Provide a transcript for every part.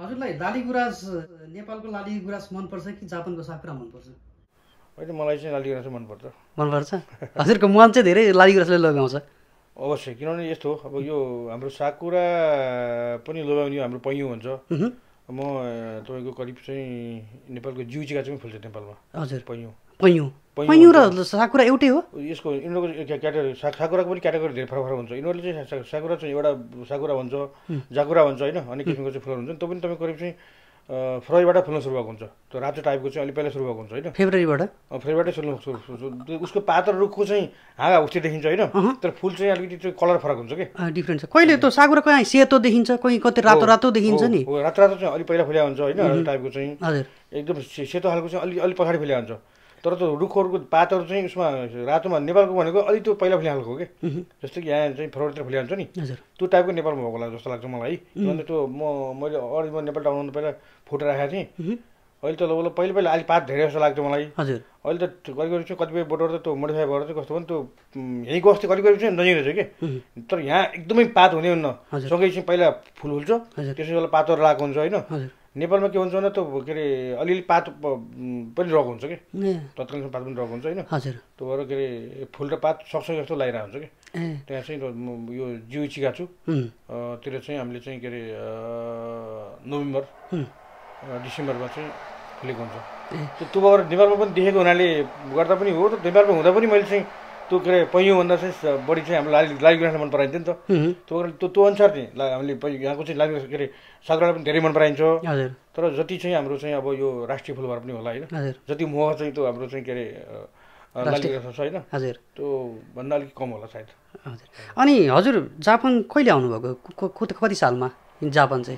हजुरलाई लालीगुराँस नेपालको लालीगुराँस मनपर्छ कि जापानको साकुरा मनपर्छ? होइन मलाई चाहिँ लालीगुराँस मनपर्छ। मनपर्छ? हजुरको मन चाहिँ धेरै लालीगुराँसले लगाउँछ। अवश्य, किनभने यस्तो हो, अब यो हाम्रो साकुरा पनि लोभ्याउने हाम्रो पैँयु हुन्छ। म तपाईँको करिब चाहिँ नेपालको जिउचिका चाहिँ फुल्छ नेपालमा। हजुर, पैँयु र साकुरा एउटै हो? यसको यिनीहरूको क्याटेगोरी साकुराको पनि क्याटेगोरी धेरै फरक फरक हुन्छ। यिनीहरूले चाहिँ साकुरा चाहिँ एउटा साकुरा भन्छ, जाकुरा भन्छ होइन, अनेक किसिमको चाहिँ फुलहरू हुन्छ। त्यो पनि तपाईँ करिब चाहिँ फेब्रुअरीबाट फुल्न सुरु भएको हुन्छ। त्यो रातो टाइपको चाहिँ अलि पहिला सुरु भएको हुन्छ होइन, फेब्रुअरीबाटै सुरु। उसको पात र रुखको चाहिँ हाँगा उठ्दै देखिन्छ होइन, तर फुल चाहिँ अलिकति चाहिँ कलर फरक हुन्छ कि डिफ्रेन्ट छ। कहिले त साकुरा कहीँ सेतो देखिन्छ, कहीँ कति रातो रातो देखिन्छ नि। रातो रातो चाहिँ अलि पहिला फुल्या हुन्छ होइन, रातो टाइपको चाहिँ एकदम सेतो खालको चाहिँ अलि पछाडि फुल्या हुन्छ। तर त्यो रुखहरूको पातहरू चाहिँ उसमा रातोमा नेपालको भनेको अलिक त्यो पहिला फुल्या खालको हो कि, जस्तो कि यहाँ चाहिँ फेब्रुअरीतिर फुल्या हुन्छ नि, त्यो टाइपको नेपालमा भएको होला जस्तो लाग्छ मलाई। किनभने त्यो मैले अगाडि नेपाल टाउन पहिला फोटो राखेको थिएँ, अहिले त लगभग पहिला अलिक पात धेरै जस्तो लाग्थ्यो मलाई। अहिले त करिब चाहिँ कतिपय बोटहरू त त्यो मोडिफाई भएर चाहिँ कस्तो भने त्यो यहीँको अस्ति करिब चाहिँ नजिक रहेछ कि, तर यहाँ एकदमै पात हुने हुन्न, सँगै चाहिँ पहिला फुल फुल्छ, त्यसै बेला पातहरू लगाएको हुन्छ होइन। नेपालमा के हुन्छ भने त्यो के अरे अलिअलि पात पनि रहेको हुन्छ कि, तत्कालीन पात पनि रहेको हुन्छ होइन। त्यो भएर के अरे फुल र पात सँगसँगै जस्तो लागिरहेको हुन्छ कि। त्यहाँ चाहिँ यो जिउचिका छु तिर चाहिँ हामीले चाहिँ के अरे नोभेम्बर डिसेम्बरमा चाहिँ फुलेको हुन्छ। त्यो भएर नेपालमा पनि देखेको हुनाले गर्दा पनि हो, नेपालमा हुँदा पनि मैले चाहिँ त्यो के अरे पैँयुभन्दा चाहिँ बढी चाहिँ हाम्रो लालीगुराँस मन पराइन्थ्यो नि त। त्यो अनुसार चाहिँ हामीले यहाँको चाहिँ लालीगुराँस के अरे साकुरालाई पनि धेरै मन पराइन्छ। तर जति चाहिँ हाम्रो चाहिँ अब यो राष्ट्रिय फुल भएर पनि होला होइन, जति मोह चाहिँ त्यो हाम्रो चाहिँ के अरे लालीगुराँस छ होइन, त्यो भन्दा अलिक कम होला सायद। अनि हजुर जापान कहिले आउनुभएको, कति सालमा जापान चाहिँ?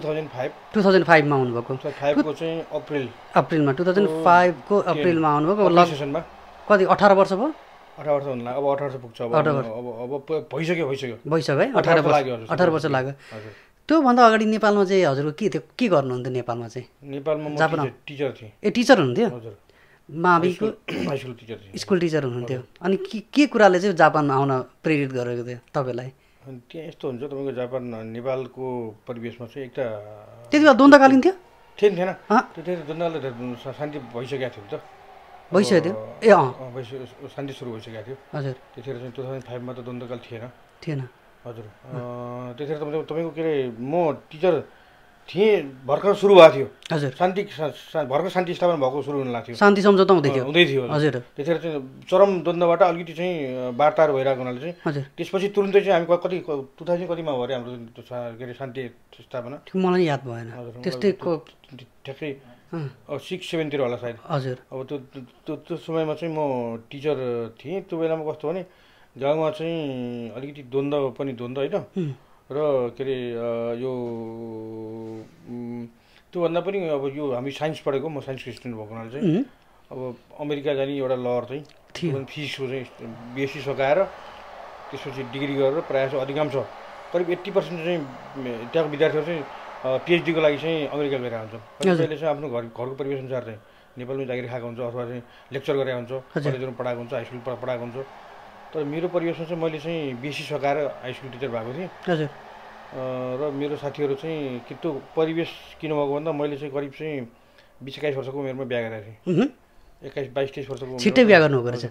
2005मा आउनुभएको। 2005को चाहिँ अप्रिलमा 2005को अप्रिलमा आउनुभएको। कति 18 वर्ष भयो? 18 वर्ष हुनु अब 18 वर्ष पुग्छ अब भइसक्यो है। 18 वर्ष लाग्यो। त्योभन्दा अगाडि नेपालमा चाहिँ हजुरको के थियो, के गर्नुहुन्थ्यो नेपालमा चाहिँ? नेपालमा म टिचर थिएँ। टिचर हुनुहुन्थ्यो? माविको स्कुल टिचर हुनुहुन्थ्यो। अनि के कुराले चाहिँ जापानमा आउन प्रेरित गरेको थियो तपाईँलाई? त्यहाँ यस्तो हुन्छ तपाईँको जापान नेपालको परिवेशमा चाहिँ एउटा त्यति बेला द्वन्द्वकालीन थियो? थिएन, त्यतिखेर द्वन्द्वले शान्ति भइसकेको थियो नि त, भइसक्यो थियो शान्ति सुरु भइसकेको थियो। हजुर, त्यतिखेर चाहिँ 2005मा त द्वन्द्वकाल थिएन। हजुर, त्यतिखेर त तपाईँको के अरे म टिचर थिएँ, भर्खर सुरु भएको थियो। हजुर, भर्खर शान्ति स्थापना भएको सुरु हुन लाग्थ्यो, शान्ति सम्झौता हुँदै थियो। हजुर, त्यतिखेर चाहिँ चरम द्वन्द्वबाट अलिकति चाहिँ वार्ताहरू भइरहेको हुनाले चाहिँ त्यसपछि तुरुन्तै चाहिँ हामी कति 2000 कतिमा भयो अरे हाम्रो के अरे शान्ति स्थापना, मलाई याद भएन। त्यस्तै ठ्याक्कै 6-7 तिर होला सायद। हजुर, अब त्यो समयमा चाहिँ म टिचर थिएँ। त्यो बेलामा कस्तो भने गाउँमा चाहिँ अलिकति द्वन्द्व होइन, र के अरे यो त्योभन्दा पनि अब यो हामी साइन्स पढेको, म साइन्सको स्टुडेन्ट भएको हुनाले चाहिँ अब अमेरिका जाने एउटा लहर चाहिँ फिसको चाहिँ बिएससी सकाएर त्यसपछि डिग्री गरेर प्रायः चाहिँ अधिकांश करिब 80% चाहिँ त्यहाँको विद्यार्थीहरू चाहिँ पिएचडीको लागि चाहिँ अमेरिका गएर हुन्छ। कतिले चाहिँ आफ्नो घरको परिवेश अनुसार चाहिँ नेपालमा जागिर खाएको हुन्छ, अथवा चाहिँ लेक्चर गरेको हुन्छ, कलेजमा पढाएको हुन्छ, हाई स्कुल पढाएको हुन्छ। तर मेरो परिवेशमा चाहिँ मैले चाहिँ बिएससी सकाएर हाई स्कुल टिचर भएको थिएँ। र मेरो साथीहरू चाहिँ त्यो परिवेश किन भएको भन्दा मैले चाहिँ करिब चाहिँ 20-21 वर्षको उमेरमा बिहा गरेको थिएँ। 22-23 वर्षको छिट्टै बिहा गर्नु पर्छ।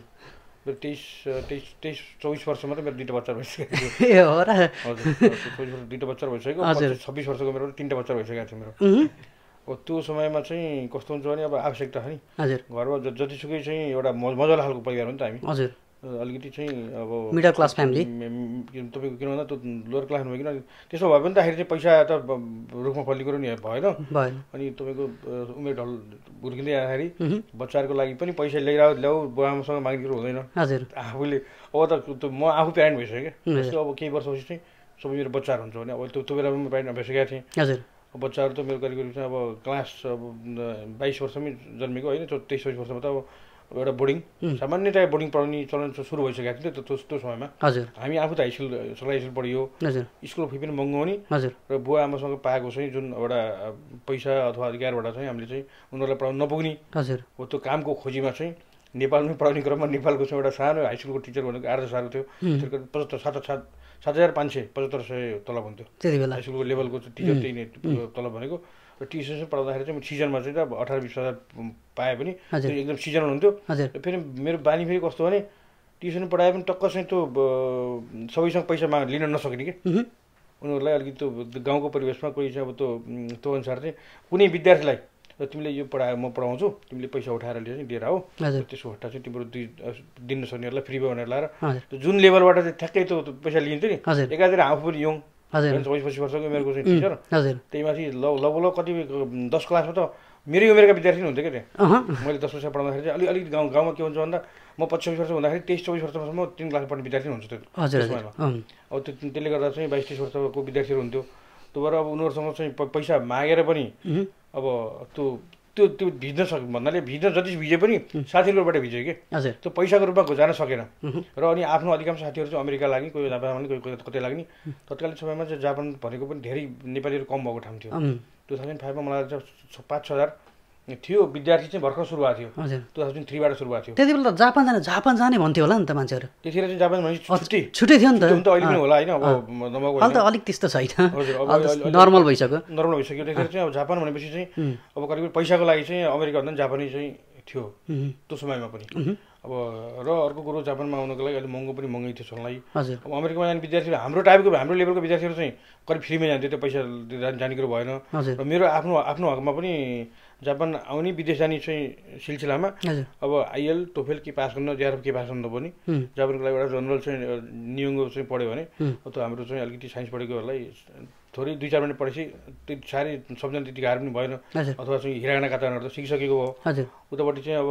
23-24 वर्षमा त मेरो 2टा बच्चा भइसकेको थियो। हजुर, 2टा बच्चा भइसक्यो। 26 वर्षको मेरो 3टा बच्चा भइसकेको थियो मेरो। अब त्यो समयमा चाहिँ कस्तो हुन्छ भने अब आवश्यकता छ नि, घरमा जतिसुकै चाहिँ एउटा मजाला खालको परिवार हो नि त हामी। हजुर, अलिकति चाहिँ अब मिडल क्लास फ्यामिली तपाईँको किन भन्दा त्यो लोवर क्लास भइकन त्यसो भयो भने त पैसा त रुखमा फल्ने कुरो नि भएन। अनि तपाईँको उमेर ढल हुर्किँदै आउँदाखेरि बच्चाहरूको लागि पनि पैसा ल्याऊ बुवाआमासँग माग्ने कुरो हुँदैन। आफूले अब त म आफू प्यारेन्ट भइसकेँ कि, अब केही वर्षपछि चाहिँ सबै मेरो बच्चाहरू हुन्छ भने अब त्यो बेलामा म प्यारेन्ट भइसकेको थिएँ। बच्चाहरू त मेरो करिब चाहिँ अब क्लास अब 22 वर्षमै जन्मेको होइन, 23-24 वर्षमा त अब एउटा बोर्डिङ सामान्यतया बोर्डिङ पढाउने चलन सुरु भइसकेको थियो त्यो समयमा। हामी आफू त सरकारी स्कुल पढियो, स्कुलको फी पनि महँगो हो नि, र बुवा आमासँग पाएको चाहिँ जुन एउटा पैसा अथवा अधिकारबाट चाहिँ हामीले चाहिँ उनीहरूलाई पढाउन नपुग्ने हो त्यो कामको खोजीमा चाहिँ नेपालमै पढाउने क्रममा नेपालको चाहिँ एउटा सानो हाई स्कुलको टिचर भनेको 8 सालको थियो। 7,500 तलब हुन्थ्यो त्यति बेला। हाई स्कुलको लेभलको टिचर त्यही नै तलब भनेको। र ट्युसन पढाउँदाखेरि चाहिँ म सिजनमा चाहिँ 18-20 हजार पाएँ पनि त्यो एकदम सिजनल हुन्थ्यो। फेरि मेरो बानी फेरि कस्तो भने ट्युसन पढाए पनि टक्क चाहिँ त्यो सबैसँग पैसा लिन नसक्ने कि उनीहरूलाई अलिकति त्यो गाउँको परिवेशमा कोही चाहिँ अब त्यो अनुसार चाहिँ कुनै विद्यार्थीलाई तिमीले यो पढायो म पढाउँछु तिमीले पैसा उठाएर लिएर आऊ त्यसको हट्टा चाहिँ तिम्रो दिन नसक्नेहरूलाई फ्रीमा भनेर लाएर जुन लेभलबाट चाहिँ ठ्याक्कै त्यो पैसा लिन्थ्यो नि एकातिर आफू पनि यङ 24-25 वर्षको उमेरको चाहिँ टिचर त्यही माथि लगभग कति 10 क्लासमा त मेरै उमेरका विद्यार्थी हुन्थ्यो क्या त्यहाँ। मैले 10 वर्ष पढाउँदाखेरि चाहिँ अलिकति गाउँमा के हुन्छ भन्दा म 25-26 वर्ष हुँदाखेरि 23-24 वर्षसम्म 3 क्लास पढ्ने विद्यार्थी हुन्छ त्यो समयमा। अब त्यसले गर्दा चाहिँ 22-23 वर्षको विद्यार्थीहरू हुन्थ्यो। त्यो भएर अब उनीहरूसँग चाहिँ पैसा मागेर पनि अब त्यो भिज्न सक्यो भन्नाले भिज्न जति भिजे पनि साथीहरूबाट भिज्यो कि त्यो पैसाको रूपमा जान सकेन। र अनि आफ्नो अधिकांश साथीहरू चाहिँ अमेरिका लाग्ने कोही जापान कोही कतै लाग्ने। तत्कालीन समयमा चाहिँ जापान भनेको पनि धेरै नेपालीहरू कम भएको ठाउँ थियो। 2005 मा मलाई 5-6 हजार थियो विद्यार्थी चाहिँ भर्खर सुरु भएको थियो। 2003बाट सुरु भएको थियो। त्यति बेला जापान जाने भन्थ्यो होला नि त मान्छेहरू। त्यतिखेर चाहिँ जापान भने छुट्टै थियो नि त। अहिले पनि होला होइन। अब अहिले त अलिक त्यस्तो छैन, नर्मल भइसक्यो। त्यतिखेर चाहिँ अब जापान भनेपछि चाहिँ अब करिब पैसाको लागि चाहिँ अमेरिका भन्दा जापानी चाहिँ थियो त्यो समयमा पनि। अब र अर्को कुरो जापानमा आउनको लागि अहिले महँगो पनि महँगै थियो छोड्नलाई। अब अमेरिकामा जाने विद्यार्थीहरू हाम्रो टाइपको हाम्रो लेभलको विद्यार्थीहरू चाहिँ करिब फ्रीमै जान्थ्यो, त्यो पैसा जाने कुरो भएन। र मेरो आफ्नो हकमा पनि जापान आउने विदेश जाने चाहिँ सिलसिलामा अब आइएल टोफेल के पास गर्न जेआरएफ के पास गर्नु पनि जापानको लागि एउटा जनरल चाहिँ नियोङ्गो चाहिँ पढ्यो भने त्यो हाम्रो चाहिँ अलिकति साइन्स पढेकोहरूलाई थोरै 2-4 मिनट पढेपछि त्यो साह्रै सम्झना त्यति गाह्रो पनि भएन। अथवा चाहिँ हिरागाना काताहरू त सिकिसकेको भयो। उतापट्टि चाहिँ अब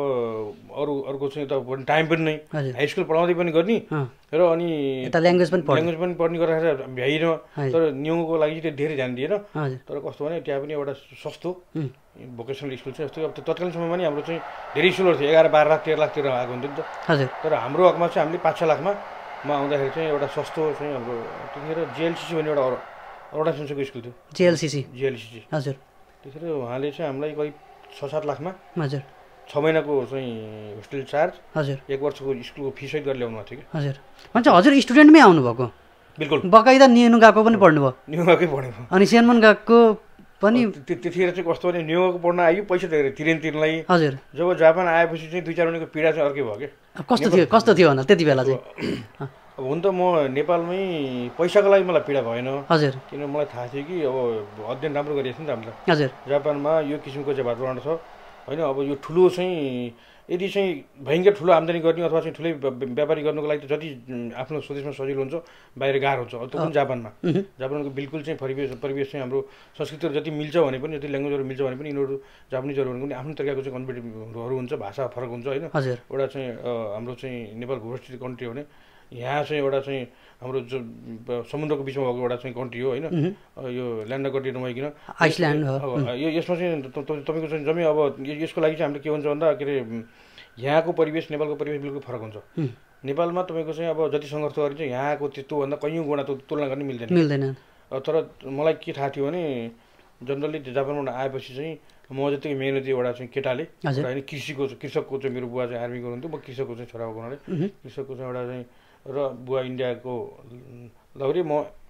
अर्को चाहिँ त टाइम पनि नै हाई स्कुल पढाउँदै पनि गर्ने र अनि ल्याङ्ग्वेज पनि पढ्ने गरेर भ्याइन। तर नियोङ्गोको लागि चाहिँ धेरै ध्यान दिएन। तर कस्तो भने त्यहाँ पनि एउटा सस्तो भोकेसनल स्कुल चाहिँ जस्तो अब त्यो तत्कालीन समयमा नि हाम्रो चाहिँ धेरै स्कुलहरू थियो 11-12 लाख 13 लाख आएको हुन्थ्यो नि त। तर हाम्रो हकमा चाहिँ हामीले 5-6 लाखमा आउँदाखेरि चाहिँ एउटा सस्तो चाहिँ हाम्रो त्यतिखेर जेएलसिसी भन्ने एउटा अरोडा संस्थाको स्कुल थियो। जेएलसिसी हजुर। त्यसरी उहाँले चाहिँ हामीलाई करिब 6-7 लाखमा हजुर 6 महिनाको चाहिँ होस्टेल चार्ज हजुर 1 वर्षको स्कुलको फी सहित गरेर ल्याउनु भएको थियो कि। हजुर भन्छ हजुर स्टुडेन्टमै आउनुभएको? बिल्कुल। बकाइदा नियनु गएको पनि पढ्नुभयो? नियनुगएकै पढ्नुभयो। अनि सेनमन गएको पनि? त्यतिखेर चाहिँ कस्तो भने नियनुगएको पढ्न आयो पैसा तिर्नलाई। हजुर। जब जापान आएपछि चाहिँ 2-4 महिनाको पीडा चाहिँ अर्कै भयो कि? कस्तो थियो भने त्यति बेला चाहिँ? अब हुन त म नेपालमै पैसाको लागि मलाई पीडा भएन। हजुर। किन मलाई थाहा थियो कि अब अध्ययन राम्रो गरिएको थियो नि त हामीले। हजुर। जापानमा यो किसिमको चाहिँ वातावरण छ होइन। अब यो ठुलो चाहिँ यदि चाहिँ भयङ्कर ठुलो आम्दानी गर्ने अथवा चाहिँ ठुलै व्यापारी गर्नुको लागि त जति आफ्नो स्वदेशमा सजिलो हुन्छ बाहिर गाह्रो हुन्छ। त्यो पनि जापानको बिल्कुल चाहिँ परिवेश चाहिँ हाम्रो संस्कृतिहरू जति मिल्छ भने पनि जति ल्याङ्ग्वेजहरू मिल्छ भने पनि यिनीहरू जापानिजहरू भने पनि आफ्नो तरिकाको चाहिँ कम्पिटेटिभहरू हुन्छ, भाषा फरक हुन्छ होइन। एउटा चाहिँ हाम्रो चाहिँ नेपाल भूस्थित कन्ट्री हो भने यहाँ चाहिँ एउटा चाहिँ हाम्रो जो समुद्रको बिचमा भएको एउटा चाहिँ कन्ट्री हो होइन। यो ल्यान्ड कन्ट्री नभइकन आइसल्यान्ड यसमा चाहिँ तपाईँको चाहिँ जम्मै अब यसको लागि चाहिँ हामीले के हुन्छ भन्दा के अरे यहाँको परिवेश नेपालको परिवेश बिल्कुल फरक हुन्छ। नेपालमा तपाईँको चाहिँ अब जति सङ्घर्ष गरिन्छ यहाँको त्योभन्दा कैयौँ गुणा तुलना गर्न मिल्दैन। तर मलाई के थाहा थियो भने जनरली जापानबाट आएपछि चाहिँ म जतिकै मेहनती एउटा चाहिँ केटाले होइन कृषकको चाहिँ मेरो बुवा चाहिँ आर्मीको हुनुहुन्थ्यो, म कृषकको चाहिँ छोरा भएको हुनाले कृषकको चाहिँ एउटा चाहिँ र बुवा इन्डियाको लौरी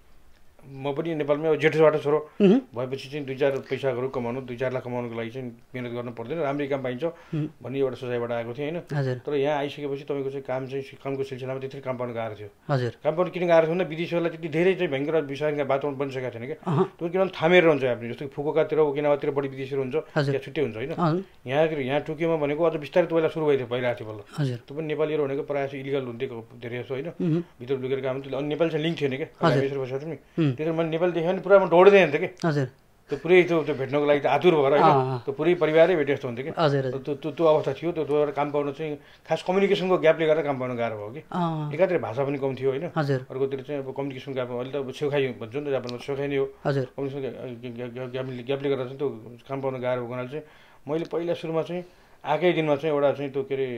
म पनि नेपालमै अब जेठोबाट छोरो भएपछि चाहिँ 2-4 पैसाहरू कमाउनु 2-4 लाख कमाउनुको लागि चाहिँ मिहिनेत गर्नु पर्दैन, राम्रै काम पाइन्छ भन्ने एउटा सोचाइबाट आएको थियो होइन। तर यहाँ आइसकेपछि तपाईँको चाहिँ कामको सिलसिलामा त्यति काम पाउनु गाह्रो थियो। काम पाउनु किन गाह्रो थियो भन्दा विदेशीहरूलाई त्यति धेरै चाहिँ भयङ्कर विषयका वातावरण बनिसकेको थिएन क्या। त्यो किनभने थामेर हुन्छ आफ्नो जस्तो फुकुकातिर ओकिनावातिर बढी विदेशीहरू हुन्छ, त्यहाँ छुट्टै हुन्छ होइन। यहाँ टोकियोमा भनेको अझ बिस्तारै पहिला सुरु भइरहेको थियो बल्ल। त्यो पनि नेपालीहरू भनेको प्रायः चाहिँ इलिगल हुन्थ्यो धेरै जस्तो होइन, भित्र लुकेर काम थियो। अनि नेपाली चाहिँ लिङ्क थिएन क्या त्यतिर मैले नेपाल देखेँ भने पुरा म दौडिँदै हिँड्थेँ कि त्यो पुरै त्यो भेट्नको लागि त आतुर भएर होइन त्यो पुरै परिवारै भेटे जस्तो हुन्थ्यो कि। त्यो अवस्था थियो। त्यो भएर काम पाउन चाहिँ खास कम्युनिकेसनको ग्यापले गर्दा काम पाउनु गाह्रो भयो कि। एकातिर भाषा पनि कम थियो होइन, अर्कोतिर चाहिँ अब कम्युनिकेसन ग्याप अहिले त अब छेउखाइ भन्छ नि त जापानमा छेउखाइ नै हो। कम्युनिकेसन ग्यापले गर्दा चाहिँ त्यो काम पाउनु गाह्रो भएको हुनाले चाहिँ मैले पहिला सुरुमा चाहिँ आएकै दिनमा चाहिँ एउटा चाहिँ त्यो के अरे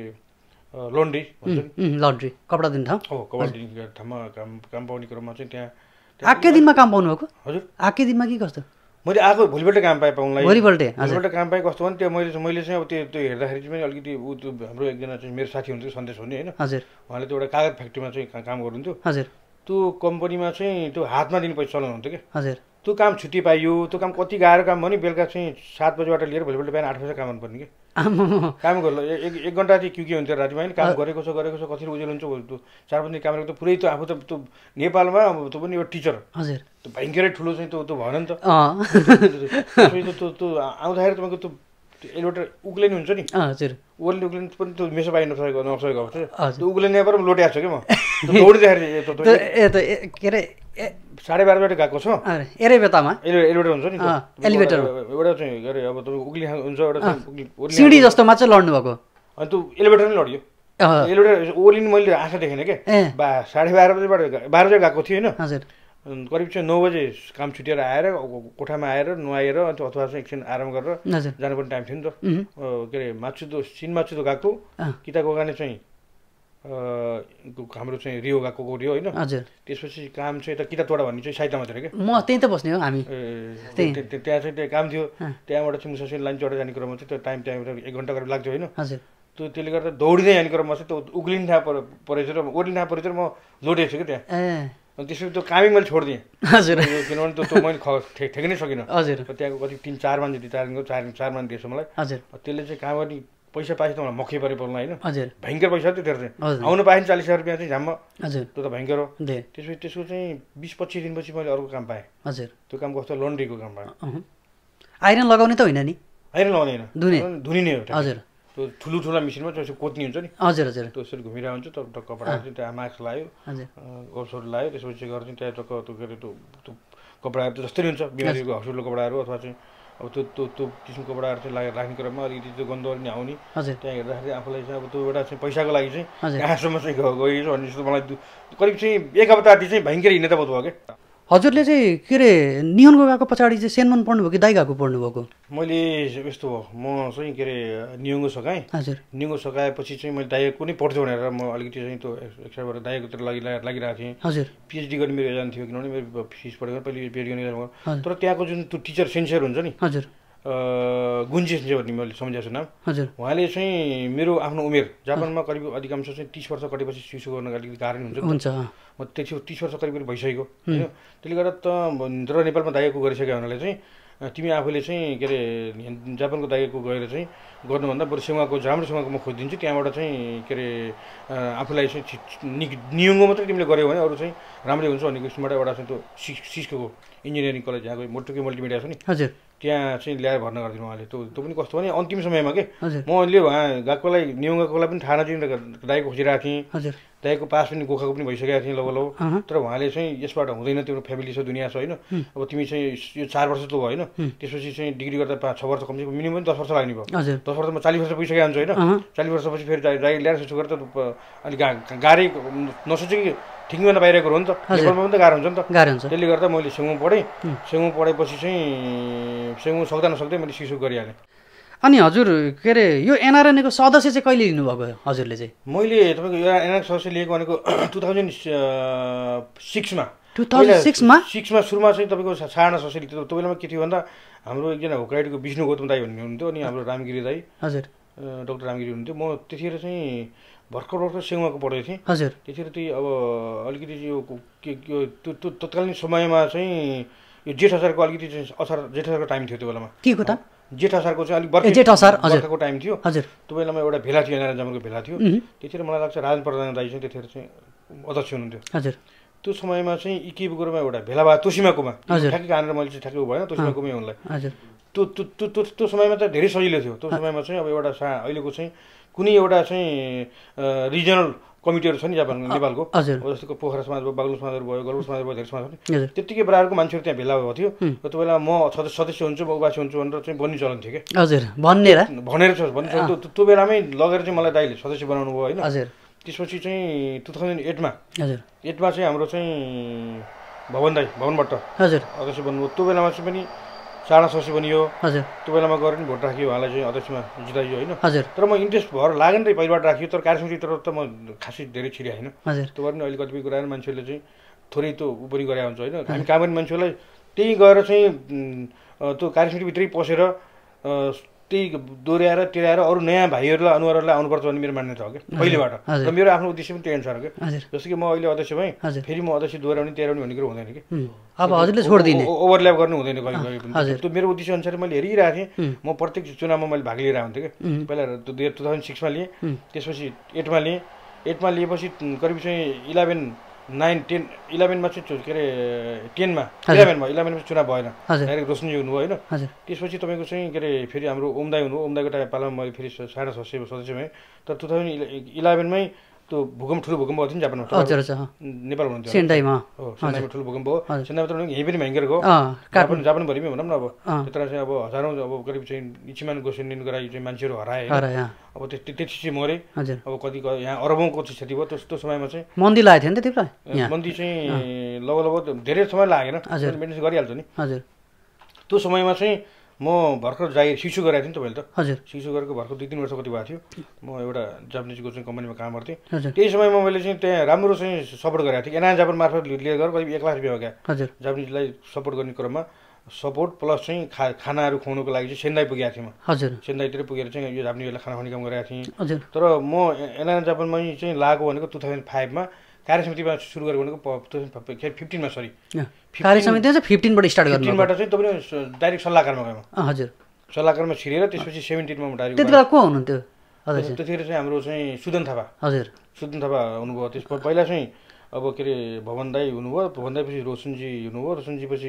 लन्ड्री कपडा दिने ठाउँ हो, कपडा दिने ठाउँमा काम पाउने क्रममा चाहिँ त्यहाँ आएकै दिनमा काम पाउनु भएको? हजुर आएकै दिनमा कि कस्तो? मैले आएको भोलिपल्टै काम पाएँ पाउनलाई। भोलिपल्टै काम पाएँ कस्तो भने त्यो मैले चाहिँ अब त्यो हेर्दाखेरि चाहिँ पनि अलिकति हाम्रो एकजना चाहिँ मेरो साथी हुन्थ्यो सन्देश हुने होइन, हजुर। उहाँले त्यो एउटा कागज फ्याक्ट्रीमा चाहिँ काम गर्नुहुन्थ्यो। हजुर। त्यो कम्पनीमा चाहिँ त्यो हातमा दिने पैसा चलन हुन्थ्यो क्या हजुर त्यो काम छुट्टी पाइयो त्यो काम कति गाह्रो काम भने बेलुका चाहिँ 7 बजीबाट लिएर भोलिपल्ट बिहान 8 बजी काम गर्नुपर्ने कि काम गर्नु एक घन्टा चाहिँ के हुन्थ्यो रातिमा होइन काम गरेको छ कति उजेल हुन्छ त्यो 4 बजी काम गरेको त पुरै त्यो आफू त त्यो नेपालमा अब त्यो पनि एउटा टिचर हजुर त्यो भयङ्करै ठुलो चाहिँ त्यो भएन नि त त्यो आउँदाखेरि तपाईँको त्यो एलिभेटर उक्लिने हुन्छ नि हजुर उक्लिने पनि त्यो मेसो पाइ नसकेको अवस्था त्यो उक्लिने पर लोटेको छ कि म दौडिँदाखेरि के अरे 12:30 बजे गएको छ एरेबेतामा एलिभेटर हुन्छ नि एलिभेटर एउटा चाहिँ के अरे अब तपाईँ उक्लिने हुन्छ एउटा सिँढी जस्तोमा चाहिँ लड्नु भएको अनि त्यो एलिभेटर नै लड्यो एलिभेटर ओर्लिने मैले आँखा देखेन क्या 12:30 बजीबाट 12 बजे गएको थिएँ होइन हजुर करिब चाहिँ 9 बजे काम छुटेर आएर कोठामा आएर नुहाएर अथवा चाहिँ एकछिन आराम गरेर जानुपर्ने टाइम थियो नि त के अरे माछुदो गएको किता गोगाने चाहिँ हाम्रो चाहिँ रियो गएको रियो होइन त्यसपछि काम चाहिँ यता कितातोडा भन्ने चाहिँ साइतमा थियो क्या म त्यहीँ त बस्ने हो हामी त्यहाँ चाहिँ त्यहाँ काम थियो त्यहाँबाट चाहिँ मुसासी लाइन चढेर जाने क्रममा चाहिँ त्यो टाइम त्यहाँ 1 घन्टा गरेर लाग्थ्यो होइन त्यो त्यसले गर्दा दौडिँदै जाने क्रममा चाहिँ त्यो उक्लिने थाहा परेछ र ओर्लिने थाहा परेछ र म लोटेको छु क्या त्यहाँ अनि त्यसरी त्यो कामै मैले छोडिदिएँ हजुर किनभने त्यो मैले ठेक्नै नै सकिनँ हजुर त्यहाँको कति 3-4 मान्छे चार मान्छे दिएछ मलाई हजुर त्यसले चाहिँ काम गर्ने पैसा पाएछ त मलाई मकै परे पर्ला होइन हजुर भयङ्कर पैसा थियो त्यो चाहिँ आउनु पाएँ 40,000 रुपियाँ चाहिँ झ्याम्म हजुर त्यो त भयङ्कर हो त्यसपछि त्यसको चाहिँ 20-25 दिनपछि मैले अर्को काम पाएँ हजुर त्यो काम कस्तो लन्ड्रीको काम पाएँ आइरन लगाउने त होइन नि आइरन लगाउने होइन धुने हो हजुर त्यो ठुलो मिसिनमा त्यसो कोत्नी हुन्छ नि हजुर हजुर त्यो यसरी घुमिरहेको हुन्छ त्यो कपडा चाहिँ त्यहाँ मास्क लगायो ग्लोभ्सहरू लगायो त्यसपछि गएर चाहिँ त्यहाँ टक्क त्यो के अरे त्यो कपडाहरू त जस्तै हुन्छ बिमारीको हस्पिटलको कपडाहरू अथवा चाहिँ अब त्यो किसिमको कपडाहरू चाहिँ लगाएर राख्ने क्रममा अलिकति त्यो गन्धहरू नि आउने त्यहाँ हेर्दाखेरि आफूलाई चाहिँ अब त्यो एउटा चाहिँ पैसाको लागि चाहिँ कहाँसम्म चाहिँ गइयो अनि जस्तो मलाई करिब चाहिँ 1 हप्तादेखि चाहिँ भयङ्कर हिँड्ने त भयो क्या हजुरले चाहिँ के अरे नियनको गएको पछाडि चाहिँ सेनमन पढ्नुभयो कि दाइ गएको पढ्नुभएको मैले यस्तो हो म चाहिँ के अरे नियङ्गो सकाएँ हजुर नियङ्गो सकाएपछि चाहिँ मैले दाइको नै पढ्छु भनेर म अलिकति चाहिँ त्यो एक्स्ट्राबाट दाइकोतिर लागिरहेको थिएँ हजुर पिएचडी गर्ने मेरो एजाम थियो किनभने मेरो फिस पढेको पहिले पिएचडी गर्ने तर त्यहाँको जुन त्यो टिचर सेन्सर हुन्छ नि हजुर गुन्जे सेन्सर भन्ने मैले सम्झाएको छु नाम हजुर उहाँले चाहिँ मेरो आफ्नो उमेर जापानमा करिब अधिकांश चाहिँ 30 वर्ष कटेपछि सिसो गर्न अलिकति गाह्रो हुन्छ म त्यति 30 वर्ष करिब भइसकेको होइन त्यसले गर्दा त र नेपालमा दाइको गरिसक्यो हुनाले चाहिँ तिमी आफूले चाहिँ के अरे जापानको दाइको गएर चाहिँ गर्नुभन्दा बरु सेवाको राम्रो सेवाको म खोजिदिन्छु त्यहाँबाट चाहिँ के अरे आफूलाई चाहिँ नियङ्गो मात्रै तिमीले गऱ्यौ भने अरू चाहिँ राम्रै हुन्छ भन्ने किसिमबाट एउटा चाहिँ त्यो सिस्को इन्जिनियरिङ कलेज यहाँको मोटुकी मल्टिमिडिया छ नि हजुर त्यहाँ चाहिँ ल्याएर भर्ना गरिदिनु उहाँले त्यो पनि कस्तो भने अन्तिम समयमा के म अहिले उहाँ गएकोलाई नियङ्गोकोलाई पनि थाहा नदिने दाइको खोजिरहेको थिएँ दाइको पास पनि गोखाको पनि भइसकेको थिएँ लगभग तर उहाँले चाहिँ यसबाट हुँदैन तिम्रो फ्यामिली छ दुनियाँ छ होइन अब तिमी चाहिँ यो 4 वर्ष त भयो होइन त्यसपछि चाहिँ डिग्री गर्दा 5-6 वर्ष कमसेकम मिनिमम 10 वर्ष लाग्ने भयो 10 वर्षमा 40 वर्ष पुगिसकेको हुन्छ होइन 40 वर्षपछि फेरि दाइ ल्याएर सोचो गरेर त अलिक गाह्रै नसोचे कि ठिकमा नपाइरहेको हो नि त नेपालमा पनि त गाह्रो हुन्छ नि त त्यसले गर्दा मैले सेङ्गु पढेपछि चाहिँ सेङ्गु सक्दा नसक्दै मैले सिसो गरिहालेँ अनि हजुर के अरे यो एनआरएनएको सदस्य चाहिँ कहिले लिनुभएको हजुरले चाहिँ मैले तपाईँको यो एनआरएन सदस्य लिएको भनेको 2006मा 2006मा सुरुमा चाहिँ तपाईँको साना सदस्य लिएको त्यो बेलामा के थियो भन्दा हाम्रो एकजना होक्राइडको विष्णु गौतम दाई भन्ने हुनुहुन्थ्यो अनि हाम्रो रामगिरी दाई हजुर डाक्टर रामगिरी हुनुहुन्थ्यो म त्यतिखेर चाहिँ भर्खर सेवाको पढेको थिएँ हजुर त्यतिखेर चाहिँ अब अलिकति यो त्यो तत्कालीन समयमा चाहिँ यो जेठ असारको अलिकति चाहिँ जेठ असारको टाइम थियो त्यो बेलामा के को त जेठ असारको चाहिँ अलिक बर्खाको टाइम थियो त्यो बेलामा एउटा भेला थियो एनआरएन जामको भेला थियो त्यतिखेर मलाई लाग्छ राजन प्रधान दाई चाहिँ त्यतिखेर चाहिँ अध्यक्ष हुनुहुन्थ्यो हजुर त्यो समयमा चाहिँ इकेबुकोमा एउटा भेला भयो तोसिमाकोमा ठ्याक्कै कहाँनिर मैले चाहिँ ठ्याक्कै भएन तोसिमाकोमै उनलाई त्यो समयमा त धेरै सजिलो थियो त्यो समयमा चाहिँ अब एउटा अहिलेको चाहिँ कुनै एउटा चाहिँ रिजनल कमिटीहरू छ नि जापान नेपालको जस्तो पोखरा समाज भयो बागलुङ समाजहरू भयो गलकुट समाज भयो धेरै समाज भयो त्यत्तिकै बराबरको मान्छेहरू त्यहाँ भेला भएको थियो त्यो बेला म सदस्य हुन्छु म उपास्य हुन्छु भनेर चाहिँ बन्ने चलन थियो क्या हजुर भनेर त्यो बेलामै लगेर चाहिँ मलाई दाइले सदस्य बनाउनु भयो होइन त्यसपछि चाहिँ 2008मा चाहिँ हाम्रो चाहिँ भवन भट्ट अध्यक्ष बन्नुभयो त्यो बेलामा चाहिँ पनि चाडा सदस्य बनियो त्यो बेलामा गएर पनि भोट राखियो उहाँलाई चाहिँ अध्यक्षमा जिताइयो होइन तर म इन्ट्रेस्ट भएर लागेन त पहिलाबाट राखियो तर कार्यसमितितिर त म खासै धेरै छिरे होइन त्यो भएर पनि अहिले कतिपय कुराहरू मान्छेहरूले चाहिँ थोरै त्यो उ पनि गरे हुन्छ होइन हामी काम गर्ने मान्छेलाई त्यही गएर चाहिँ त्यो कार्यसमितिभित्रै पसेर त्यही दोहोऱ्याएर टेराएर अरू नयाँ भाइहरूलाई अनुहारहरूलाई आउनुपर्छ भन्ने मेरो मान्यता हो कि पहिलेबाट र मेरो आफ्नो उद्देश्य पनि त्यही अनुसार हो कि जस्तो कि म अहिले अध्यक्ष भएँ फेरि म अध्यक्ष दोहोऱ्याउने तेह्राउने भन्ने कुरो हुँदैन कि अब हजुरले छोडिदिने ओभरल्याप गर्नु हुँदैन कहिले पनि त्यो मेरो उद्देश्य अनुसार मैले हेरिरहेको थिएँ म प्रत्येक चुनावमा मैले भाग लिएर हुन्थेँ कि पहिला 2006मा लिएँ त्यसपछि 8मा लिएँ 8मा लिएपछि करिब चाहिँ 11मा चाहिँ के अरे 10मा 11मा चुनाव भएन डाइरेक्ट रोशनजी हुनुभयो होइन त्यसपछि तपाईँको चाहिँ के अरे फेरि हाम्रो ओमदाई हुनुभयो ओमदाईको पालामा मैले फेरि 7.5 सदस्य भएँ तर 2011मै त्यो ठुलो भूकम्प थियो नि जापानमा नेपाल हुनुहुन्थ्यो सेन्डाईमा ठुलो भूकम्प हो सेन्डाईमा त यहीँ पनि भयङ्कर हो जापानभरिमै भनौँ न अब त्यत्र चाहिँ अब हजारौँ अब करिब चाहिँ इचिमान गोसेन्डिन गराई चाहिँ मान्छेहरू हराए अब त्यति चाहिँ मरे अब कति यहाँ अरबौँको क्षति भयो त्यस्तो समयमा चाहिँ मन्दी लागेको थियो नि त त्यतिबेला मन्दी चाहिँ लगभग धेरै समय लागेन मेन्टेनेन्स गरिहाल्छ नि त्यो समयमा चाहिँ म भर्खर सिसु गरेको थिएँ नि तपाईँले त सिसु गरेको भर्खर 2-3 वर्ष कति भएको थियो म एउटा जापानिजको चाहिँ कम्पनीमा काम गर्थेँ त्यही समयमा मैले चाहिँ त्यहाँ राम्रो चाहिँ सपोर्ट गरेको थिएँ एनआई जापान मार्फत लिएर गएर करिब 1 लाख रुपियाँ हो क्या जापानिजलाई सपोर्ट गर्ने क्रममा सपोर्ट प्लस चाहिँ खानाहरू खुवाउनुको लागि चाहिँ सेन्दाई पुगेको थिएँ म सेन्दाईतिर पुगेर चाहिँ यो जापानिजलाई खाना खुवाउने काम गरेको थिएँ तर म एनआई जापानमा चाहिँ लागेको भनेको 2005मा कार्य समितिमा सुरु गरेको भनेको 2015मा सरी कार्य समिति चाहिँ 15बाट स्टार्ट गर्नु 15बाट चाहिँ तपाईले डाइरेक्ट सल्लाहकारमा गएँ हजुर सल्लाहकारमा छिरेर त्यसपछि 17मा म डाइरेक्ट त्यतिबेला को हुनुहुन्थ्यो त्यतिखेर चाहिँ हाम्रो चाहिँ सुदन थापा हजुर सुदन थापा हुनुभयो त्यस पहिला चाहिँ अब के अरे भवन दाई हुनुभयो भवन दाई पछि रोशनजी हुनुभयो रोशनजी पछि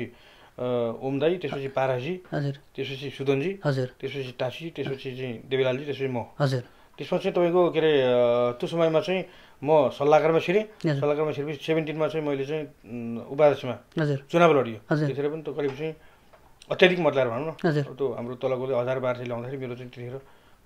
ओम दाई त्यसपछि पाराजी हजुर त्यसपछि सुदनजी हजुर त्यसपछि टासी त्यसपछि चाहिँ देवीलालजी त्यसपछि म हजुर त्यसमा चाहिँ तपाईँको के अरे त्यो समयमा चाहिँ म सल्लाहकारमा छिरेँ सल्लाहकारमा छिरेपछि 17मा चाहिँ मैले चाहिँ उपाध्यक्षमा चुनाव लडियो त्यतिखेर पनि त करिब चाहिँ अत्याधिक मतदार भनौँ न त्यो हाम्रो तलको 1000-1200 ल्याउँदाखेरि मेरो चाहिँ त्यतिखेर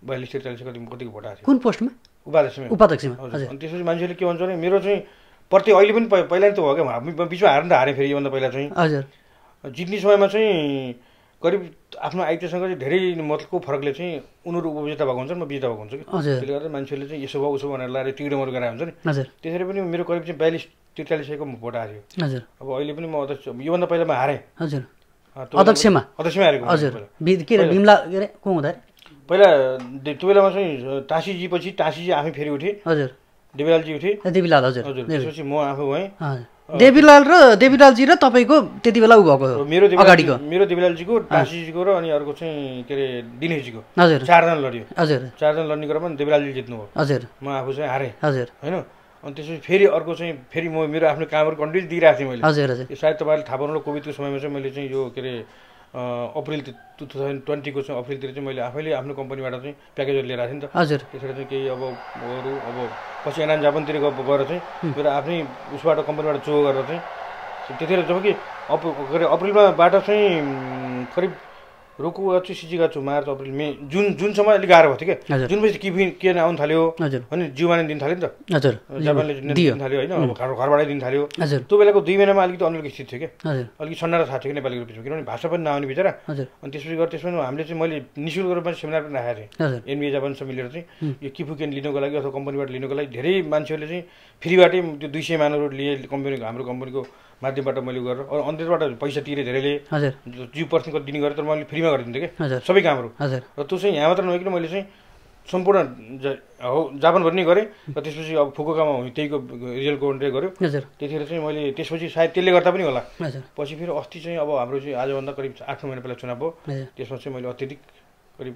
42-43 कतिको भोट आएको थियो कुन पोस्टमा उपाध्यक्षमा अनि त्यसपछि मान्छेले के भन्छ भने मेरो चाहिँ प्रत्येक अहिले पनि पहिला नि त हो क्या बिचमा हार्न त हारेँ फेरि योभन्दा पहिला चाहिँ हजुर जित्ने समयमा चाहिँ करिब आफ्नो आइत्यसँग चाहिँ धेरै मतको फरकले चाहिँ उनीहरू उपविजेता भएको हुन्छ म विजेता भएको हुन्छ कि त्यसले गर्दा मान्छेले चाहिँ यसो भयो उसो भनेर लाएर टिकटमहरू गराएको हुन्छ नि त्यसरी पनि मेरो करिब चाहिँ 42-43 भोट आएको थियो हजुर अब अहिले पनि म अध्यक्ष योभन्दा पहिला म हारेँ हजुर अध्यक्षमा हारेको हजुर के अरे बिमला के अरे को हुँदा पहिला त्यो बेलामा चाहिँ टासीजी पछि टासीजी आफै फेरि उठे हजुर देवीलालजी उठे देवीलाल हजुर त्यसपछि म आफू भएँ देवीलाल र देवीलालजी र तपाईँको त्यति बेला उ भएको मेरो देवीलालजीको टासीजीको र अनि अर्को चाहिँ के अरे दिनेशजीको हजुर 4 जना लड्यो हजुर 4 जना लड्ने क्रममा देवीलालजी जित्नु भयो हजुर म आफू चाहिँ हारेँ हजुर होइन अनि त्यसपछि फेरि अर्को चाहिँ फेरि म मेरो आफ्नो कामहरू कन्टिन्यू दिइरहेको थिएँ मैले हजुर हजुर सायद तपाईँले थाहा पाउनु कोभिडको समयमा चाहिँ मैले चाहिँ यो के अरे अप्रिल 2020को चाहिँ अप्रिलतिर चाहिँ मैले आफैले आफ्नो कम्पनीबाट चाहिँ प्याकेजहरू लिएर आएको थिएँ नि त हजुर त्यसरी चाहिँ केही अब अरू अब पछि एनआई जापानतिर गएर चाहिँ मेरो आफ्नै उसबाट कम्पनीबाट चो गरेर चाहिँ त्यतिखेर जब कि के अरे अप्रिलमाबाट चाहिँ करिब रोकु छु सिजिगा छु मार्च अप्रिल मे जुनसम्म अलिक गाह्रो भएको थियो क्या जुनपछि के आउनु थाल्यो अनि जिउमाने दिन थाल्यो नि त हजुर जापानले दिन थाल्यो होइन अब घरबाटै दिन थाल्यो त्यो बेलाको 2 महिनामा अलिकति अनुकूल स्थिति थियो क्या अलिकति सन्ना र थाहा थियो कि नेपाली ग्रुपमा किनभने भाषा पनि नआउने बिचरा अनि त्यसपछि हामीले चाहिँ मैले निःशुल्क रूपमा सेमिनार पनि राखेको थिएँ एनबिए जापानसँग मिलेर चाहिँ यो किफुकेन लिनुको लागि अथवा कम्पनीबाट लिनुको लागि धेरै मान्छेहरूले चाहिँ फ्रीबाटै त्यो 200 मानहरू लिए कम्पनीको हाम्रो कम्पनीको माध्यमबाट मैले गरेर अन्त्यबाट पैसा तिरे धेरैले हजुर 0% दिने गरेर तर मैले फ्रीमा गरिदिन्थेँ कि सबै कामहरू हजुर र त्यो चाहिँ यहाँ मात्र नभइकन मैले चाहिँ सम्पूर्ण जापानभरि नै गरेँ र त्यसपछि अब फुकुकामा त्यहीको रिजल्ट कोन्ट्रे गर्यो हजुर त्यतिखेर चाहिँ मैले त्यसपछि सायद त्यसले गर्दा पनि होला पछि फेरि अस्ति चाहिँ अब हाम्रो चाहिँ आजभन्दा करिब 8 महिना पहिला चुनाव भयो त्यसमा चाहिँ मैले अत्यधिक करिब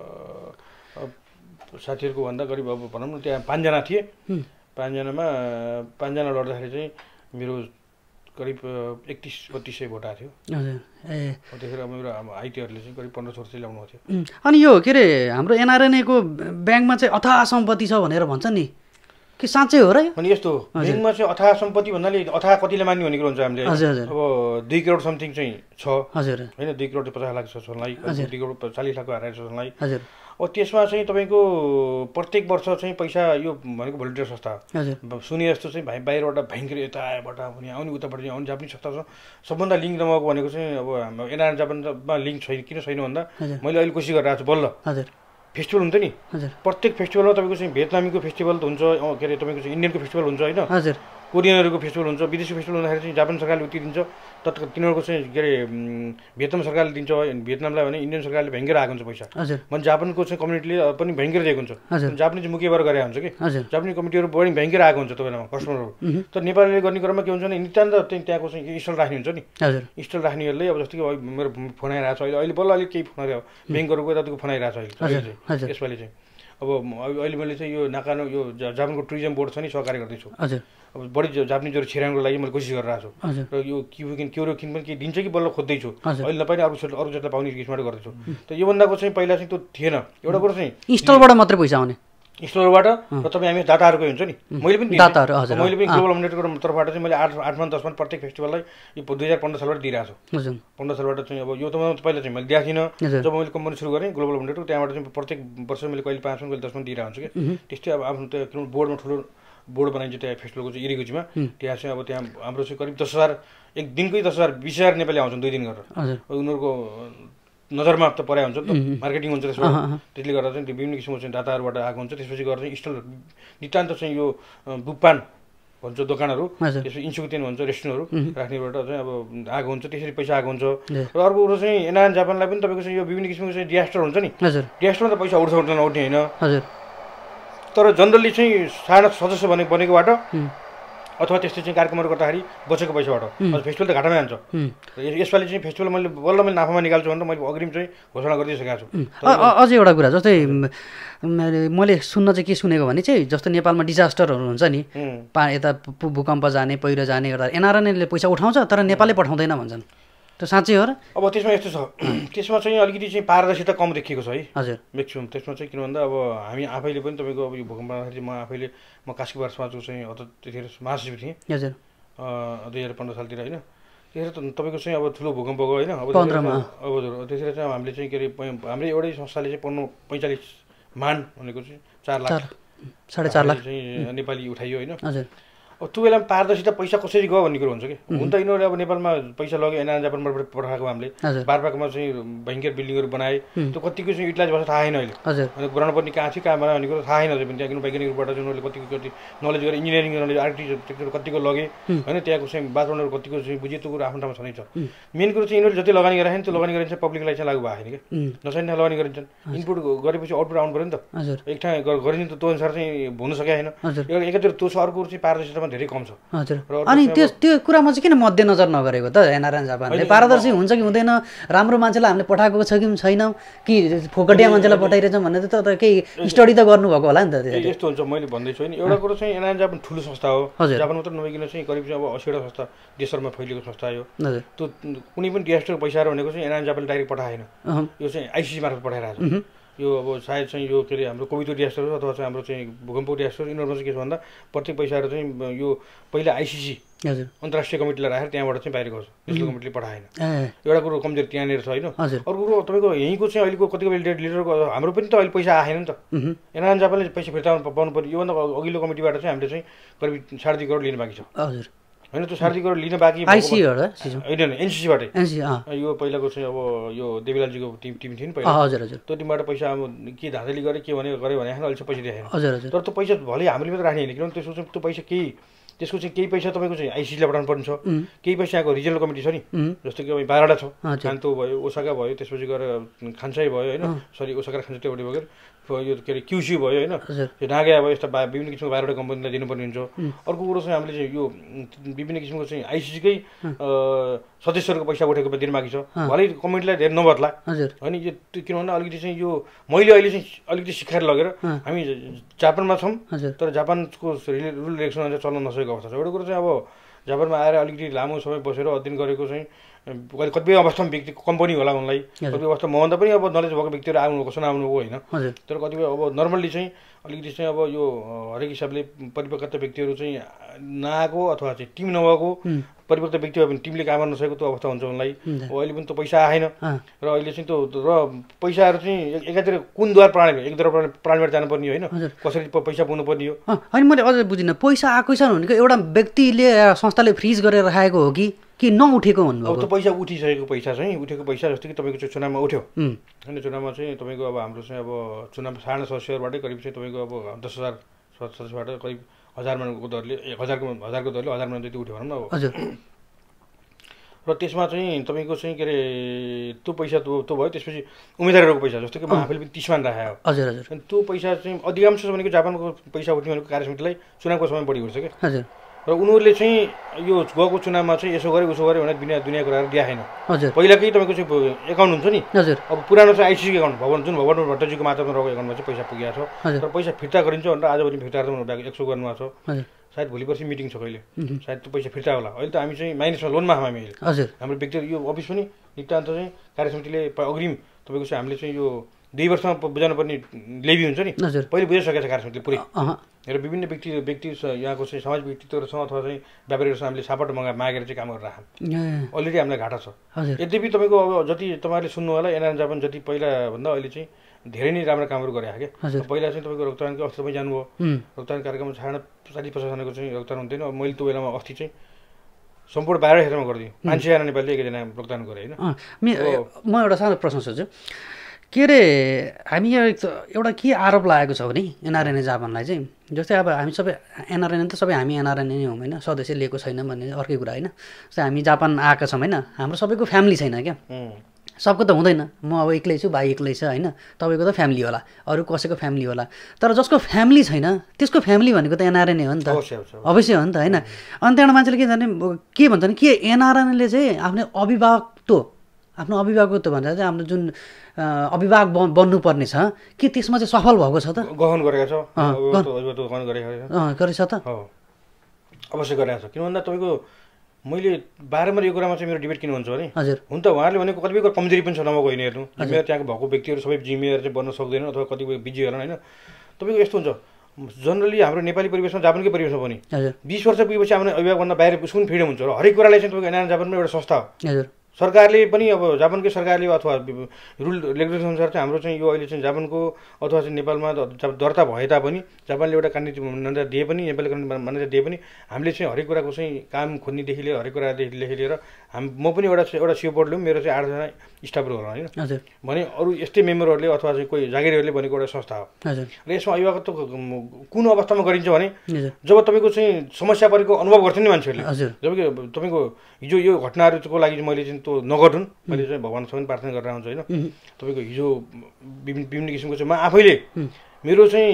साथीहरूको भन्दा करिब अब भनौँ न त्यहाँ 5 जना थिए 5 जनामा 5 जना लड्दाखेरि चाहिँ मेरो करिब 31-32 भोट आएको थियो त्यतिखेर मेरो आइटीहरूले चाहिँ करिब 1500 ल्याउनु थियो अनि यो के अरे हाम्रो एनआरएनएको ब्याङ्कमा चाहिँ अथाह सम्पत्ति छ भनेर भन्छ नि कि साँच्चै हो र अनि यस्तो ब्याङ्कमा चाहिँ अथाह सम्पत्ति भन्नाले अथाह कतिले मान्ने भन्ने कुरो हुन्छ हामीले अब 2 करोड समथिङ चाहिँ छ हजुर होइन 2 करोड 50 लाख छ सोनलाई 2 करोड 40 लाखको हाराएर छ सोनलाई हजुर अब त्यसमा चाहिँ तपाईँको प्रत्येक वर्ष चाहिँ पैसा यो भनेको भोलिन्टियर संस्था हो सुने जस्तो चाहिँ बाहिरबाट भयङ्कर यताबाट पनि आउने उताबाट आउने जापानिज संस्था छ सबभन्दा लिङ्क नभएको भनेको चाहिँ अब हाम्रो एनआर जापानमा लिङ्क छैन किन छैन भन्दा मैले अहिले कोसिस गरिरहेको छु बल्ल हजुर फेस्टिभल हुन्छ नि प्रत्येक फेस्टिभलमा तपाईँको चाहिँ भियतनामीको फेस्टिभल हुन्छ के अरे तपाईँको चाहिँ इन्डियनको फेस्टिभल हुन्छ होइन हजुर कोरियनहरूको फेस्टिभल हुन्छ, विदेशी फेस्टिभल हुँदाखेरि चाहिँ जापान सरकारले उति दिन्छ, तिनीहरूको चाहिँ के अरे भियतनाम सरकारले दिन्छ, भियतनामलाई भने इन्डियन सरकारले भयङ्कर आएको हुन्छ पैसा। भने जापानको चाहिँ कम्युनिटीले पनि भयङ्कर दिएको हुन्छ, जापानिज मुख्य भएर गरेको हुन्छ कि जापानिज कमिटीहरू बढी भयङ्कर आएको हुन्छ तपाईँलाई कस्टमरहरू। तर नेपालीले गर्ने क्रममा के हुन्छ भने नितान्त त्यहाँको चाहिँ स्टल राख्ने हुन्छ नि, स्टल राख्नेहरूले अब जस्तो कि मेरो फोन आइरहेको छ अहिले बल्ल अलिक केही फोन आयो ब्याङ्कहरूको यताको फोन आइरहेको छ अहिले यसपालि चाहिँ। अब अहिले मैले चाहिँ यो नाकानो यो जापानको टुरिज्म बोर्ड छ नि सहकारी गर्दैछु, अब बढी जापानिजहरू छिराउनको लागि मैले कोसिस गरिरहेको छु र यो क्युरोकिन पनि के दिन्छ कि बल्ल खोज्दैछु, अहिले नपाइने अरू जसलाई पाउने किसिमबाट गर्दैछु। त योभन्दाको चाहिँ पहिला चाहिँ त्यो थिएन। एउटा कुरो चाहिँ स्टलबाट मात्रै पैसा आउने, स्टलबाट र तपाईँ हामी दाताहरूको हुन्छ नि, मैले पनि ग्लोबल अम्नेटको तर्फबाट चाहिँ मैले 8 मान 10 मान प्रत्येक फेस्टिभललाई यो 2015 सालबाट दिइरहेको छु। 15 सालबाट चाहिँ अब यो त पहिला चाहिँ मैले दिएको थिइनँ, जब मैले कम्पनी सुरु गरेँ ग्लोबल अम्नेटको त्यहाँबाट चाहिँ प्रत्येक वर्ष मैले कहिले 5 मान कहिले 10 मान दिइरहेको हुन्छु कि। त्यस्तै अब आफ्नो त्यो किनभने बोर्डमा ठुलो बोर्ड बनाइन्छ त्यहाँ फेस्टिभलको चाहिँ इरिगुचीमा, त्यहाँ चाहिँ अब त्यहाँ हाम्रो चाहिँ करिब 10,000 एक दिनकै 10,000 20,000 नेपाली आउँछन् 2 दिन गरेर। उनीहरूको नजरमा त परे हुन्छ नि त, मार्केटिङ हुन्छ त्यसबाट, त्यसले गर्दा चाहिँ विभिन्न किसिमको चाहिँ दाताहरूबाट आएको हुन्छ। त्यसपछि गएर चाहिँ स्टल नितान्त चाहिँ यो बुपान भन्छ दोकानहरू, त्यसपछि इन्सुकुतेन भन्छ रेस्टुरेन्टहरू राख्नेबाट चाहिँ अब आएको हुन्छ, त्यसरी पैसा आएको हुन्छ। र अर्को कुरो चाहिँ एनआरएन जापानलाई पनि तपाईँको चाहिँ यो विभिन्न किसिमको चाहिँ डियास्टर हुन्छ नि, डियास्टरमा त पैसा उठ्छ नउठ्ने होइन, तर जनरली चाहिँ सानो सदस्य बनेकोबाट अथवा त्यस्तै चाहिँ कार्यक्रमहरू गर्दाखेरि बचेको पैसाबाट फेस्टिभल त घाटामै जान्छ। यसपालि चाहिँ फेस्टिभल मैले नाफामा निकाल्छु भनेर मैले अग्रिम चाहिँ घोषणा गरिदिइसकेको छु। अझै एउटा कुरा जस्तै मैले सुन्न चाहिँ के सुनेको भने चाहिँ जस्तो नेपालमा डिजास्टरहरू हुन्छ नि, यता भूकम्प जाने पहिरो जाने गर्दा एनआरएनएले पैसा उठाउँछ तर नेपालले पठाउँदैन भन्छन्, त्यो साँच्चै हो र? अब त्यसमा यस्तो छ, त्यसमा चाहिँ अलिकति चाहिँ पारदर्शिता कम देखिएको छ है हजुर म्याक्सिमम। त्यसमा चाहिँ किन भन्दा अब हामी आफैले पनि तपाईँको अब यो भूकम्प आउँदाखेरि म कास्कीबार समाजको चाहिँ अझ त्यतिखेर महासचिव थिएँ हजुर 2015 सालतिर होइन। त्यतिखेर त तपाईँको चाहिँ अब ठुलो भूकम्प गयो होइन। अब त्यतिखेर चाहिँ हामीले चाहिँ के अरे हाम्रो एउटै संस्थाले चाहिँ 45 मान भनेको चाहिँ 4 लाख 4.5 लाख चाहिँ नेपाली उठाइयो होइन। हजुर अब त्यो बेलामा पारदर्शिता पैसा कसरी गयो भन्ने कुरो हुन्छ कि। हुन त यिनीहरूले अब नेपालमा पैसा लग्यो एनआरएन जापानबाट पठाएको हामीले बारबाकमा चाहिँ भयङ्कर बिल्डिङहरू बनाए, त्यो कतिको चाहिँ युटिलाइज भएको थाहा छैन अहिले। अनि बनाउनु पर्ने कहाँ थियो कहाँ बनायो भन्ने कुरो थाहा छैन अझै पनि। त्यहाँ किन वैज्ञानिकबाट चाहिँ उनीहरूले कति नलेज गरेर इन्जिनियरिङ नलेज आर्किटेक्चर कतिको लगे होइन, त्यहाँको चाहिँ वातावरणहरू कतिको चाहिँ बुझियो त्यो कुरो आफ्नो ठाउँमा छँदैछ। मेन कुरो चाहिँ यिनीहरूले जति लगानी गरेको त्यो लगानी गरिन्छ पब्लिकलाई चाहिँ लागु भएको छैन कि, नसक्ने लगानी गरिन्छन्। इनपुट गरेपछि आउटपुट आउनु पऱ्यो नि त, एक ठाउँ गरिन्छ त त्यो अनुसार चाहिँ हुन सकेको छैन। एकातिर त्यो छ, अर्को कुरो चाहिँ पारदर्शितामा धेरै कम छ। अनि त्यो कुरामा चाहिँ किन मध्यनजर नगरेको त एनआरएन जापानले? पारदर्शी हुन्छ कि हुँदैन, राम्रो मान्छेलाई हामीले पठाएको छ कि छैन कि फोकटिया मान्छेलाई पठाइरहेछ भन्ने त केही स्टडी त गर्नुभएको होला नि त। यस्तो हुन्छ मैले भन्दैछु होइन। एउटा कुरो चाहिँ एनआरएन जापान ठुलो संस्था हो, जापान मात्र नभइकन चाहिँ करिब चाहिँ अब 80वटा संस्था देशहरूमा फैलिएको संस्था हो। त्यो कुनै पनि डिजास्टर पैसाहरू भनेको चाहिँ एनआरएन जापानले डाइरेक्ट पठाएन, यो चाहिँ आइसिसी मार्फत पठाइरहेको छ। यो अब सायद चाहिँ यो के अरे हाम्रो कोभिड डिजास्टर अथवा चाहिँ हाम्रो चाहिँ भूकम्प डिजास्टर यिनीहरूमा चाहिँ के छ भन्दा प्रत्येक पैसाहरू चाहिँ यो पहिला आइसिसी अन्तर्राष्ट्रिय कमिटीलाई राखेर त्यहाँबाट चाहिँ बाहिर गर्छ, नेसनल कमिटीले पठाएन। एउटा कुरो कमजोरी त्यहाँनिर छ होइन। अर्को कुरो तपाईँको यहीँको चाहिँ अहिलेको कतिको लिडरको हाम्रो पनि त अहिले पैसा आएन नि त। एनआरएन जापानले पैसा फिर्ता पाउनु पर्यो। योभन्दा अघिल्लो कमिटीबाट चाहिँ हामीले चाहिँ करिब 2.5 करोड लिनु बाँकी छ होइन। त्यो 2.5 करोड लिन बाँकी होइन एनसिसीबाटै। यो पहिलाको चाहिँ अब यो देवीलालजीको टिम थियो नि पहिला, त्यो टिमबाट पैसा अब के धाँधली गरे के गऱ्यो भने अहिलेसम्म पैसा दिएन। तर त्यो पैसा भले हामीले मात्रै राख्ने होइन, किनभने त्यसको चाहिँ त्यो पैसा त्यसको चाहिँ केही पैसा तपाईँको चाहिँ आइसिसीलाई पठाउनु पर्ने छ, केही पैसा यहाँको रिजनल कमिटी छ नि, जस्तो कि अब 12वटा छ, कान्तो भयो, ओसाका भयो, त्यसपछि गएर खान्साई भयो होइन, सरी ओसाका खान्साई त्यो बगेर यो के अरे क्युसी भयो होइन, यो नागा भयो, यस्ता विभिन्न किसिमको 12वटा कम्पनीलाई दिनुपर्ने हुन्छ। अर्को कुरो चाहिँ हामीले चाहिँ यो विभिन्न किसिमको चाहिँ आइसिसीकै सदस्यहरूको पैसा उठेको दिन बाँकी छ, भलै कमिटीलाई धेरै नबदला होइन। यो किन भन्दा अलिकति चाहिँ यो मैले अहिले चाहिँ अलिकति सिकाएर लगेर हामी जापानमा छौँ, तर जापानको रुल रेगुलेसन चाहिँ चल्न नसकेको अवस्था छ। एउटा कुरो चाहिँ अब जापानमा आएर अलिकति लामो समय बसेर अध्ययन गरेको चाहिँ कतिपय अवस्थामा व्यक्ति कम्पनी होला उनलाई, कतिपय अवस्था मभन्दा पनि अब नलेज भएको व्यक्तिहरू आउनुभएको सुनाउनुभएको होइन। तर कतिपय अब नर्मल्ली चाहिँ अलिकति चाहिँ अब यो हरेक हिसाबले परिपक्वता व्यक्तिहरू चाहिँ नआएको अथवा चाहिँ टिम नभएको परिपक्व व्यक्ति भयो भने टिमले काम गर्न नसकेको त्यो अवस्था हुन्छ उनलाई। अहिले पनि त्यो पैसा आएन र अहिले चाहिँ त्यो र पैसाहरू चाहिँ एकातिर कुन द्वार प्रणाली एकद्वार प्रणालीबाट जानुपर्ने होइन, कसरी पैसा पाउनुपर्ने हो। होइन मैले अझै बुझिनँ, पैसा आएको छ भनेको एउटा व्यक्तिले संस्थाले फ्रिज गरेर राखेको हो कि नउठेको भन्नुभयो? अब त्यो पैसा उठिसकेको पैसा चाहिँ उठेको पैसा जस्तो कि तपाईँको चाहिँ चुनावमा उठ्यो होइन, चुनावमा चाहिँ तपाईँको अब हाम्रो चाहिँ अब चुनाव साधारण सदस्यहरूबाटै करिब चाहिँ तपाईँको अब 10,000 सदस्यबाट करिब 1000 मनको दरले 1000को दरले 1000 मन जति उठ्यो भनौँ न अब हजुर र त्यसमा चाहिँ तपाईँको चाहिँ के अरे त्यो पैसा त्यो भयो त्यसपछि उम्मेदवारहरूको पैसा जस्तो कि म आफैले पनि 30 मान राखेँ हजुर हजुर अनि त्यो पैसा चाहिँ अधिकांश भनेको जापानको पैसा उठ्ने भनेको कार्यसमितिलाई चुनावको समय बढी हुन्छ क्या हजुर र उनीहरूले चाहिँ यो गएको चुनावमा चाहिँ यसो गरे उसो गरे भनेर दुनियाँ कुराहरू देखाएन हजुर पहिलाकै तपाईँको चाहिँ एकाउन्ट हुन्छ नि हजुर अब पुरानो चाहिँ आइसिसी एकाउन्ट जुन भवन भट्टजीको मात्रामा रहेको एकाउन्टमा चाहिँ पैसा पुगेको छ र पैसा फिर्ता गरिन्छ भनेर आज पनि फिर्ता गर्नु 100 गर्नुभएको छ सायद भोलि पर्सि मिटिङ छ कहिले सायद त्यो पैसा फिर्ता होला अहिले त हामी चाहिँ माइनसमा लोनमा हामी अहिले हजुर हाम्रो व्यक्तिगत यो अफिस पनि नितान्त चाहिँ कार्यसमितिले अग्रिम तपाईँको चाहिँ हामीले चाहिँ यो 2 वर्षमा बुझाउनु पर्ने लेबी हुन्छ नि पहिले बुझिसकेको छ कार्यसमितिले पुरै र विभिन्न व्यक्ति यहाँको चाहिँ सामाजिक व्यक्तित्वहरूसँग अथवा चाहिँ व्यापारीहरूसँग हामीले सापट मागेर चाहिँ काम गरेर राख्छौँ अलरेडी हामीलाई घाटा छ यद्यपि तपाईँको अब जति तपाईँहरूले सुन्नु होला एनआरएन जापान जति पहिलाभन्दा अहिले चाहिँ धेरै नै राम्रो कामहरू गरे क्या पहिला चाहिँ तपाईँको रक्तदानको अवस्थामै जानुभयो रक्तदान कार्यक्रममा 40-50 जनाको चाहिँ रक्तदान हुन्थेन अब मैले त्यो बेलामा अस्ति चाहिँ सम्पूर्ण 12 क्षेत्रमा गरिदिएँ 500 जना नेपालीले एकजना रक्तदान गरेँ होइन म एउटा सानो प्रश्न सोध्छु के अरे हामी एउटा के आरोप लागेको छ भने एनआरएनए जापानलाई चाहिँ जस्तै अब हामी सबै एनआरएनए त सबै हामी एनआरएनए नै हौँ होइन सदस्य लिएको छैन भन्ने अर्कै कुरा होइन जस्तै हामी जापान आएका छौँ होइन हाम्रो सबैको फ्यामिली छैन क्या सबको त हुँदैन म अब एक्लै छु भाइ एक्लै छ होइन तपाईँको त फ्यामिली होला अरू कसैको फ्यामिली होला तर जसको फ्यामिली छैन त्यसको फ्यामिली भनेको त एनआरएनए हो नि त अवश्य हो नि त होइन अनि त्यहाँबाट मान्छेले के भन्छ भने के एनआरएनएले चाहिँ आफ्नो अभिभावकत्व भन्छ चाहिँ हाम्रो जुन अभिभावक बन्नुपर्ने छ के त्यसमा चाहिँ सफल भएको छ त गहन गरेको छ त अवश्य गरेको छ किन भन्दा तपाईँको मैले बारम्बार यो कुरामा चाहिँ मेरो डिबेट किन हुन्छ भने हजुर हुन त उहाँहरूले भनेको कतिपय कमजोरी पनि छ नभएको होइन हेर्नु जिम्मेवार त्यहाँको भएको व्यक्तिहरू सबै जिम्मेवार चाहिँ बन्न सक्दैन अथवा कतिपय बिजी होला होइन तपाईँको यस्तो हुन्छ जनरली हाम्रो नेपाली परिवेशमा जापानकै परिवेशमा पनि 20 वर्ष पुगेपछि आफ्नो अभिभावकभन्दा बाहिर उसको पनि फ्रिडम हुन्छ र हरेक कुरालाई चाहिँ तपाईँको एनआरएन जापानमा एउटा संस्था हो सरकारले पनि अब जापानकै सरकारले अथवा रुल रेगुलेसन अनुसार चाहिँ हाम्रो चाहिँ यो अहिले चाहिँ जापानको अथवा चाहिँ नेपालमा दर्ता भए तापनि जापानले एउटा कानुनी मान्यता दिए पनि नेपाली कानुनी मान्यता दिए पनि हामीले चाहिँ हरेक कुराको चाहिँ काम खोज्नेदेखि लिएर हरेक कुरादेखि लिएर म पनि एउटा सिओ बोर्डले पनि मेरो चाहिँ 8 जना स्टाफहरू होला होइन भने अरू यस्तै मेम्बरहरूले अथवा चाहिँ कोही जागिरीहरूले भनेको एउटा संस्था हो र यसमा अभिभावकत्व कुन अवस्थामा गरिन्छ भने जब तपाईँको चाहिँ समस्या परेको अनुभव गर्छ नि मान्छेहरूले जब कि तपाईँको हिजो यो घटनाहरूको लागि मैले चाहिँ त्यो नगर्नुन् मैले चाहिँ भगवान्सँग पनि प्रार्थना गरेर आउँछु होइन तपाईँको हिजो विभिन्न किसिमको चाहिँ म आफैले मेरो चाहिँ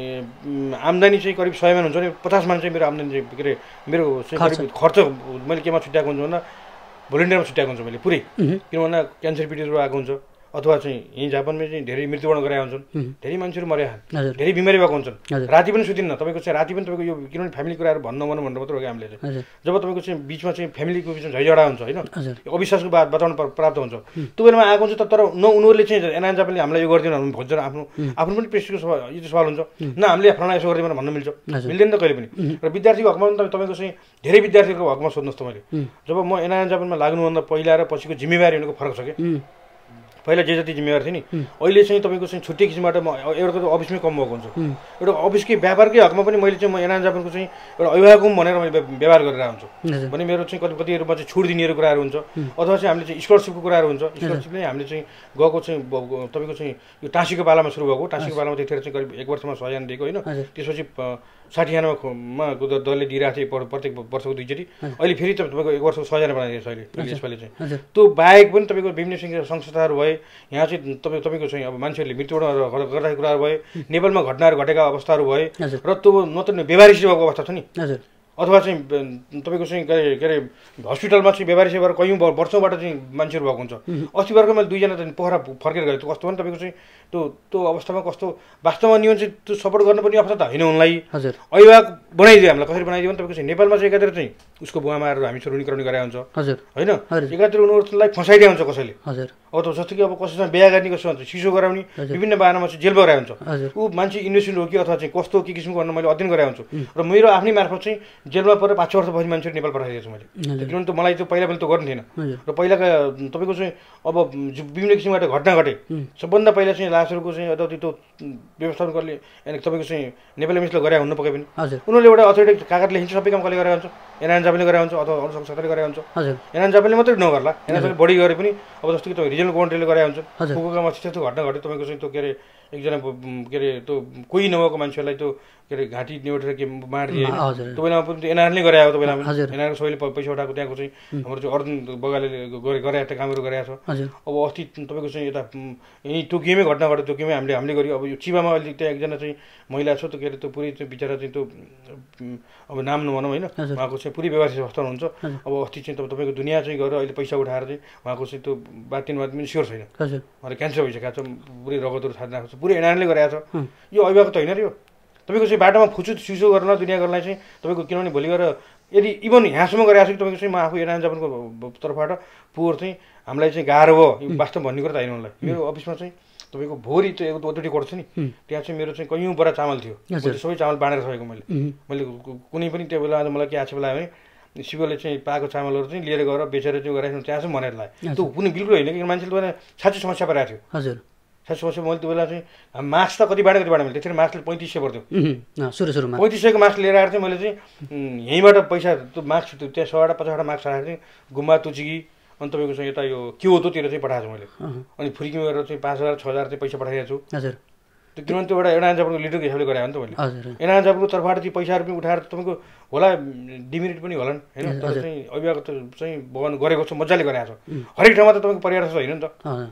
आम्दानी चाहिँ करिब 100 मान हुन्छ भने 50 मान चाहिँ मेरो आम्दानी चाहिँ के अरे मेरो चाहिँ खर्च मैले केमा छुट्याएको हुन्छ भन्दा भोलिन्टियरमा छुट्याएको हुन्छ मैले पुरै किन भन्दा क्यान्सर पिडियहरू आएको हुन्छ अथवा चाहिँ यहीँ जापानमा चाहिँ धेरै मृत्युवरण गरेका हुन्छन् धेरै मान्छेहरू मरेका धेरै बिमारी भएको हुन्छन् राति पनि सुतिन्न तपाईँको चाहिँ राति पनि तपाईँको यो किनभने फ्यामिली कुराहरू भन्नु भनेर मात्र हो कि हामीले चाहिँ जब तपाईँको चाहिँ बिचमा चाहिँ फ्यामिलीको बिचमा झैझगडा हुन्छ होइन अविश्वासको वातावरण प्राप्त हुन्छ त्यो बेलामा आएको हुन्छ तर न उनीहरूले चाहिँ एनआरएन जापानले हामीलाई यो गरिदिनु भने खोज्छ आफ्नो पनि प्रेस्टिजको सवाल हुन्छ न हामीले फलाना यसो गरिदिनु भन्न मिल्छ मिल्दैन त कहिले पनि र विद्यार्थीको हकमा पनि तपाईँको चाहिँ धेरै विद्यार्थीहरूको हकमा सोध्नुहोस् त मैले जब म एनआरएन जापानमा लाग्नुभन्दा पहिला र पछिको जिम्मेवारी हुनुको फरक छ कि पहिला जे जति जिम्मेवार थियो नि अहिले चाहिँ तपाईँको चाहिँ छुट्टै किसिमबाट म एउटा त अफिसमै कम भएको हुन्छ एउटा अफिसकै व्यापारकै हकमा पनि मैले चाहिँ म एनआरएन जापानको चाहिँ एउटा अभिभावक भनेर मैले व्यवहार गरेर हुन्छु भने मेरो चाहिँ कतिहरूमा चाहिँ छुट दिनेहरू कुराहरू हुन्छ अथवा चाहिँ हामीले चाहिँ स्कलरसिपको कुराहरू हुन्छ स्कलरसिपले हामीले चाहिँ गएको चाहिँ तपाईँको चाहिँ यो टाँसीको पालामा सुरु भएको टाँसीको पालामा त्यतिखेर चाहिँ करिब 1 वर्षमा 100 जना दिएको होइन त्यसपछि 60 जनामा दलले दिइरहेको थियो प्रत्येक वर्षको 2 चोटि अहिले फेरि तपाईँको 1 वर्षको 100 जना बनाइदिएको छ अहिले यसपालि चाहिँ त्यो बाहेक पनि तपाईँको विभिन्न संस्थाहरू भए यहाँ चाहिँ तपाईँको चाहिँ अब मान्छेहरूले मृत्युवरण गर्दाखेरि कुराहरू भए नेपालमा घटनाहरू घटेका अवस्थाहरू भए र त्यो नत्र व्यवहारिक सेवाको अवस्था छ नि अथवा चाहिँ तपाईँको चाहिँ के अरे हस्पिटलमा चाहिँ व्यवहारिक सेवा कयौँ वर्षौँबाट चाहिँ मान्छेहरू भएको हुन्छ अस्ति भर्खर मैले 2 जना चाहिँ पोखरा फर्केर गएँ त्यो कस्तो भने तपाईँको चाहिँ त्यो अवस्थामा कस्तो वास्तवमा नियम चाहिँ त्यो सपोर्ट गर्नुपर्ने अवस्था त होइन उनलाई अभिभावक बनाइदियो हामीलाई कसरी बनाइदियो भने तपाईँको चाहिँ नेपालमा चाहिँ एकातिर चाहिँ उसको बुवामाहरू हामी ऋणीकरण गराएको हुन्छ होइन एकातिर उनीहरूलाई फसाइदिएको हुन्छ कसैले अब त जस्तो कि अब कसैसँग बिहा गर्ने कसो हुन्छ सिसो गराउने विभिन्न बाहनामा चाहिँ जेलमा गराएको हुन्छ ऊ मान्छे इन्भेस्टमेन्ट हो कि अथवा चाहिँ कस्तो के किसिमको गर्न मैले अध्ययन गराएको हुन्छु र मेरो आफ्नै मार्फत चाहिँ जेलमा परेर 5 वर्षपछि मान्छेहरू नेपाल पठाइदिएको छु मैले किनभने त मलाई त्यो पहिला त गर्नु थिएन र पहिलाका तपाईँको चाहिँ अब विभिन्न किसिमबाट घटना घटे सबभन्दा पहिला चाहिँ लासहरूको चाहिँ अथवा त्यो व्यवस्थापन गर्ने तपाईँको चाहिँ नेपाली मिसले गरे हुनु पके पनि उनीहरूले एउटा अथोरिटी कागज लेखिन्छ सबै काम कसले गरेर हुन्छ एनआरएन जापानले गरेर हुन्छ अथवा अरू संस्थाले गरेर हुन्छ एनआरएन जापानले मात्रै नगर्ला एनआरएन बढी गरे पनि अब जस्तो कि तपाईँ रिजनल गभर्मेन्टले गरेर हुन्छ फुकुकामा त्यस्तो घटना घट्यो तपाईँको चाहिँ त्यो के अरे एकजना के अरे त्यो कोही नभएको मान्छेहरूलाई त्यो के अरे घाँटी निउटेर के मारिदिए त्यो बेलामा पनि त्यो एनआरएनले गराएको त्यो बेलामा एनआरएन सबैले पैसा उठाएको त्यहाँको चाहिँ हाम्रो चाहिँ अर्जुन बगाले गराएको कामहरू गरेको छ। अब अस्ति तपाईँको चाहिँ यता यहीँ टोकियोमै घटना घट्यो, टोकियोमै हामीले गऱ्यो। अब यो चिबामा अहिले त्यहाँ एकजना चाहिँ महिला छ त्यो के अरे त्यो पुरै त्यो बिचरा चाहिँ त्यो अब नाम नभनौँ होइन, उहाँको चाहिँ पुरै व्यवसायिक अवस्था हुन्छ। अब अस्ति चाहिँ तपाईँको दुनियाँ चाहिँ गएर अहिले पैसा उठाएर चाहिँ उहाँको चाहिँ त्यो बात पनि स्योर छैन, उहाँले क्यान्सर भइसकेको छ, पुरै रगतहरू छाडिरहेको छ, पुरै एनआरएनले गराएको छ। यो अभिभावक त होइन र यो तपाईँको चाहिँ बाटोमा फुचु सिसो गर्न दुनियाँ गर्नलाई चाहिँ तपाईँको किनभने भोलि गएर यदि इभन यहाँसम्म गरेको छु कि तपाईँको चाहिँ म आफू एनआरएन जापानको तर्फबाट पोहोर चाहिँ हामीलाई चाहिँ गाह्रो भयो वास्तव भन्ने कुरा त होइन मलाई। मेरो अफिसमा चाहिँ तपाईँको भोलि त्यो ओटिटी कोर्ट छ नि, त्यहाँ चाहिँ मेरो चाहिँ कैयौँ बडा चामल थियो, सबै चामल बाँडेर सकेको मैले कुनै पनि त्यो बेला मलाई के आएको बेला भने शिवले चाहिँ पाएको चामलहरू चाहिँ लिएर गएर बेचेर चाहिँ गराएको त्यहाँसम्म भनेर लाग्यो। त्यो कुनै बिल्कुल होइन कि मान्छेले त साँच्चै समस्या परेको थियो। हजुर साँच्चै समस्या मैले त्यो बेला चाहिँ मास्क त कति बाँडे मैले त्यतिखेर मास्कले 3500 पर्थ्यो, सुरुमा 3500को मास्क लिएर आएर चाहिँ मैले चाहिँ यहीँबाट पैसा त्यो मास्क त्यहाँ 100-50 मास्क राखेर चाहिँ गुम्बा तुचिकी अनि तपाईँको चाहिँ यता यो क्योतोतिर चाहिँ पठाएको छु मैले। अनि फुर्कीमा गएर चाहिँ 5000-6000 चाहिँ पैसा पठाइरहेको छु। हजुर त्यो किनभने त्योबाट एनआरएन जापानको लिडरको हिसाबले गरायो नि त मैले। एनआरएन जापानको तर्फबाट चाहिँ पैसाहरू पनि उठाएर तपाईँको होला डिमेरिट पनि होला नि होइन, तर चाहिँ अभिभावक चाहिँ भगवान गरेको छ, मजाले गराएको छ। हरेक ठाउँमा त तपाईँको परिवार छ होइन नि त।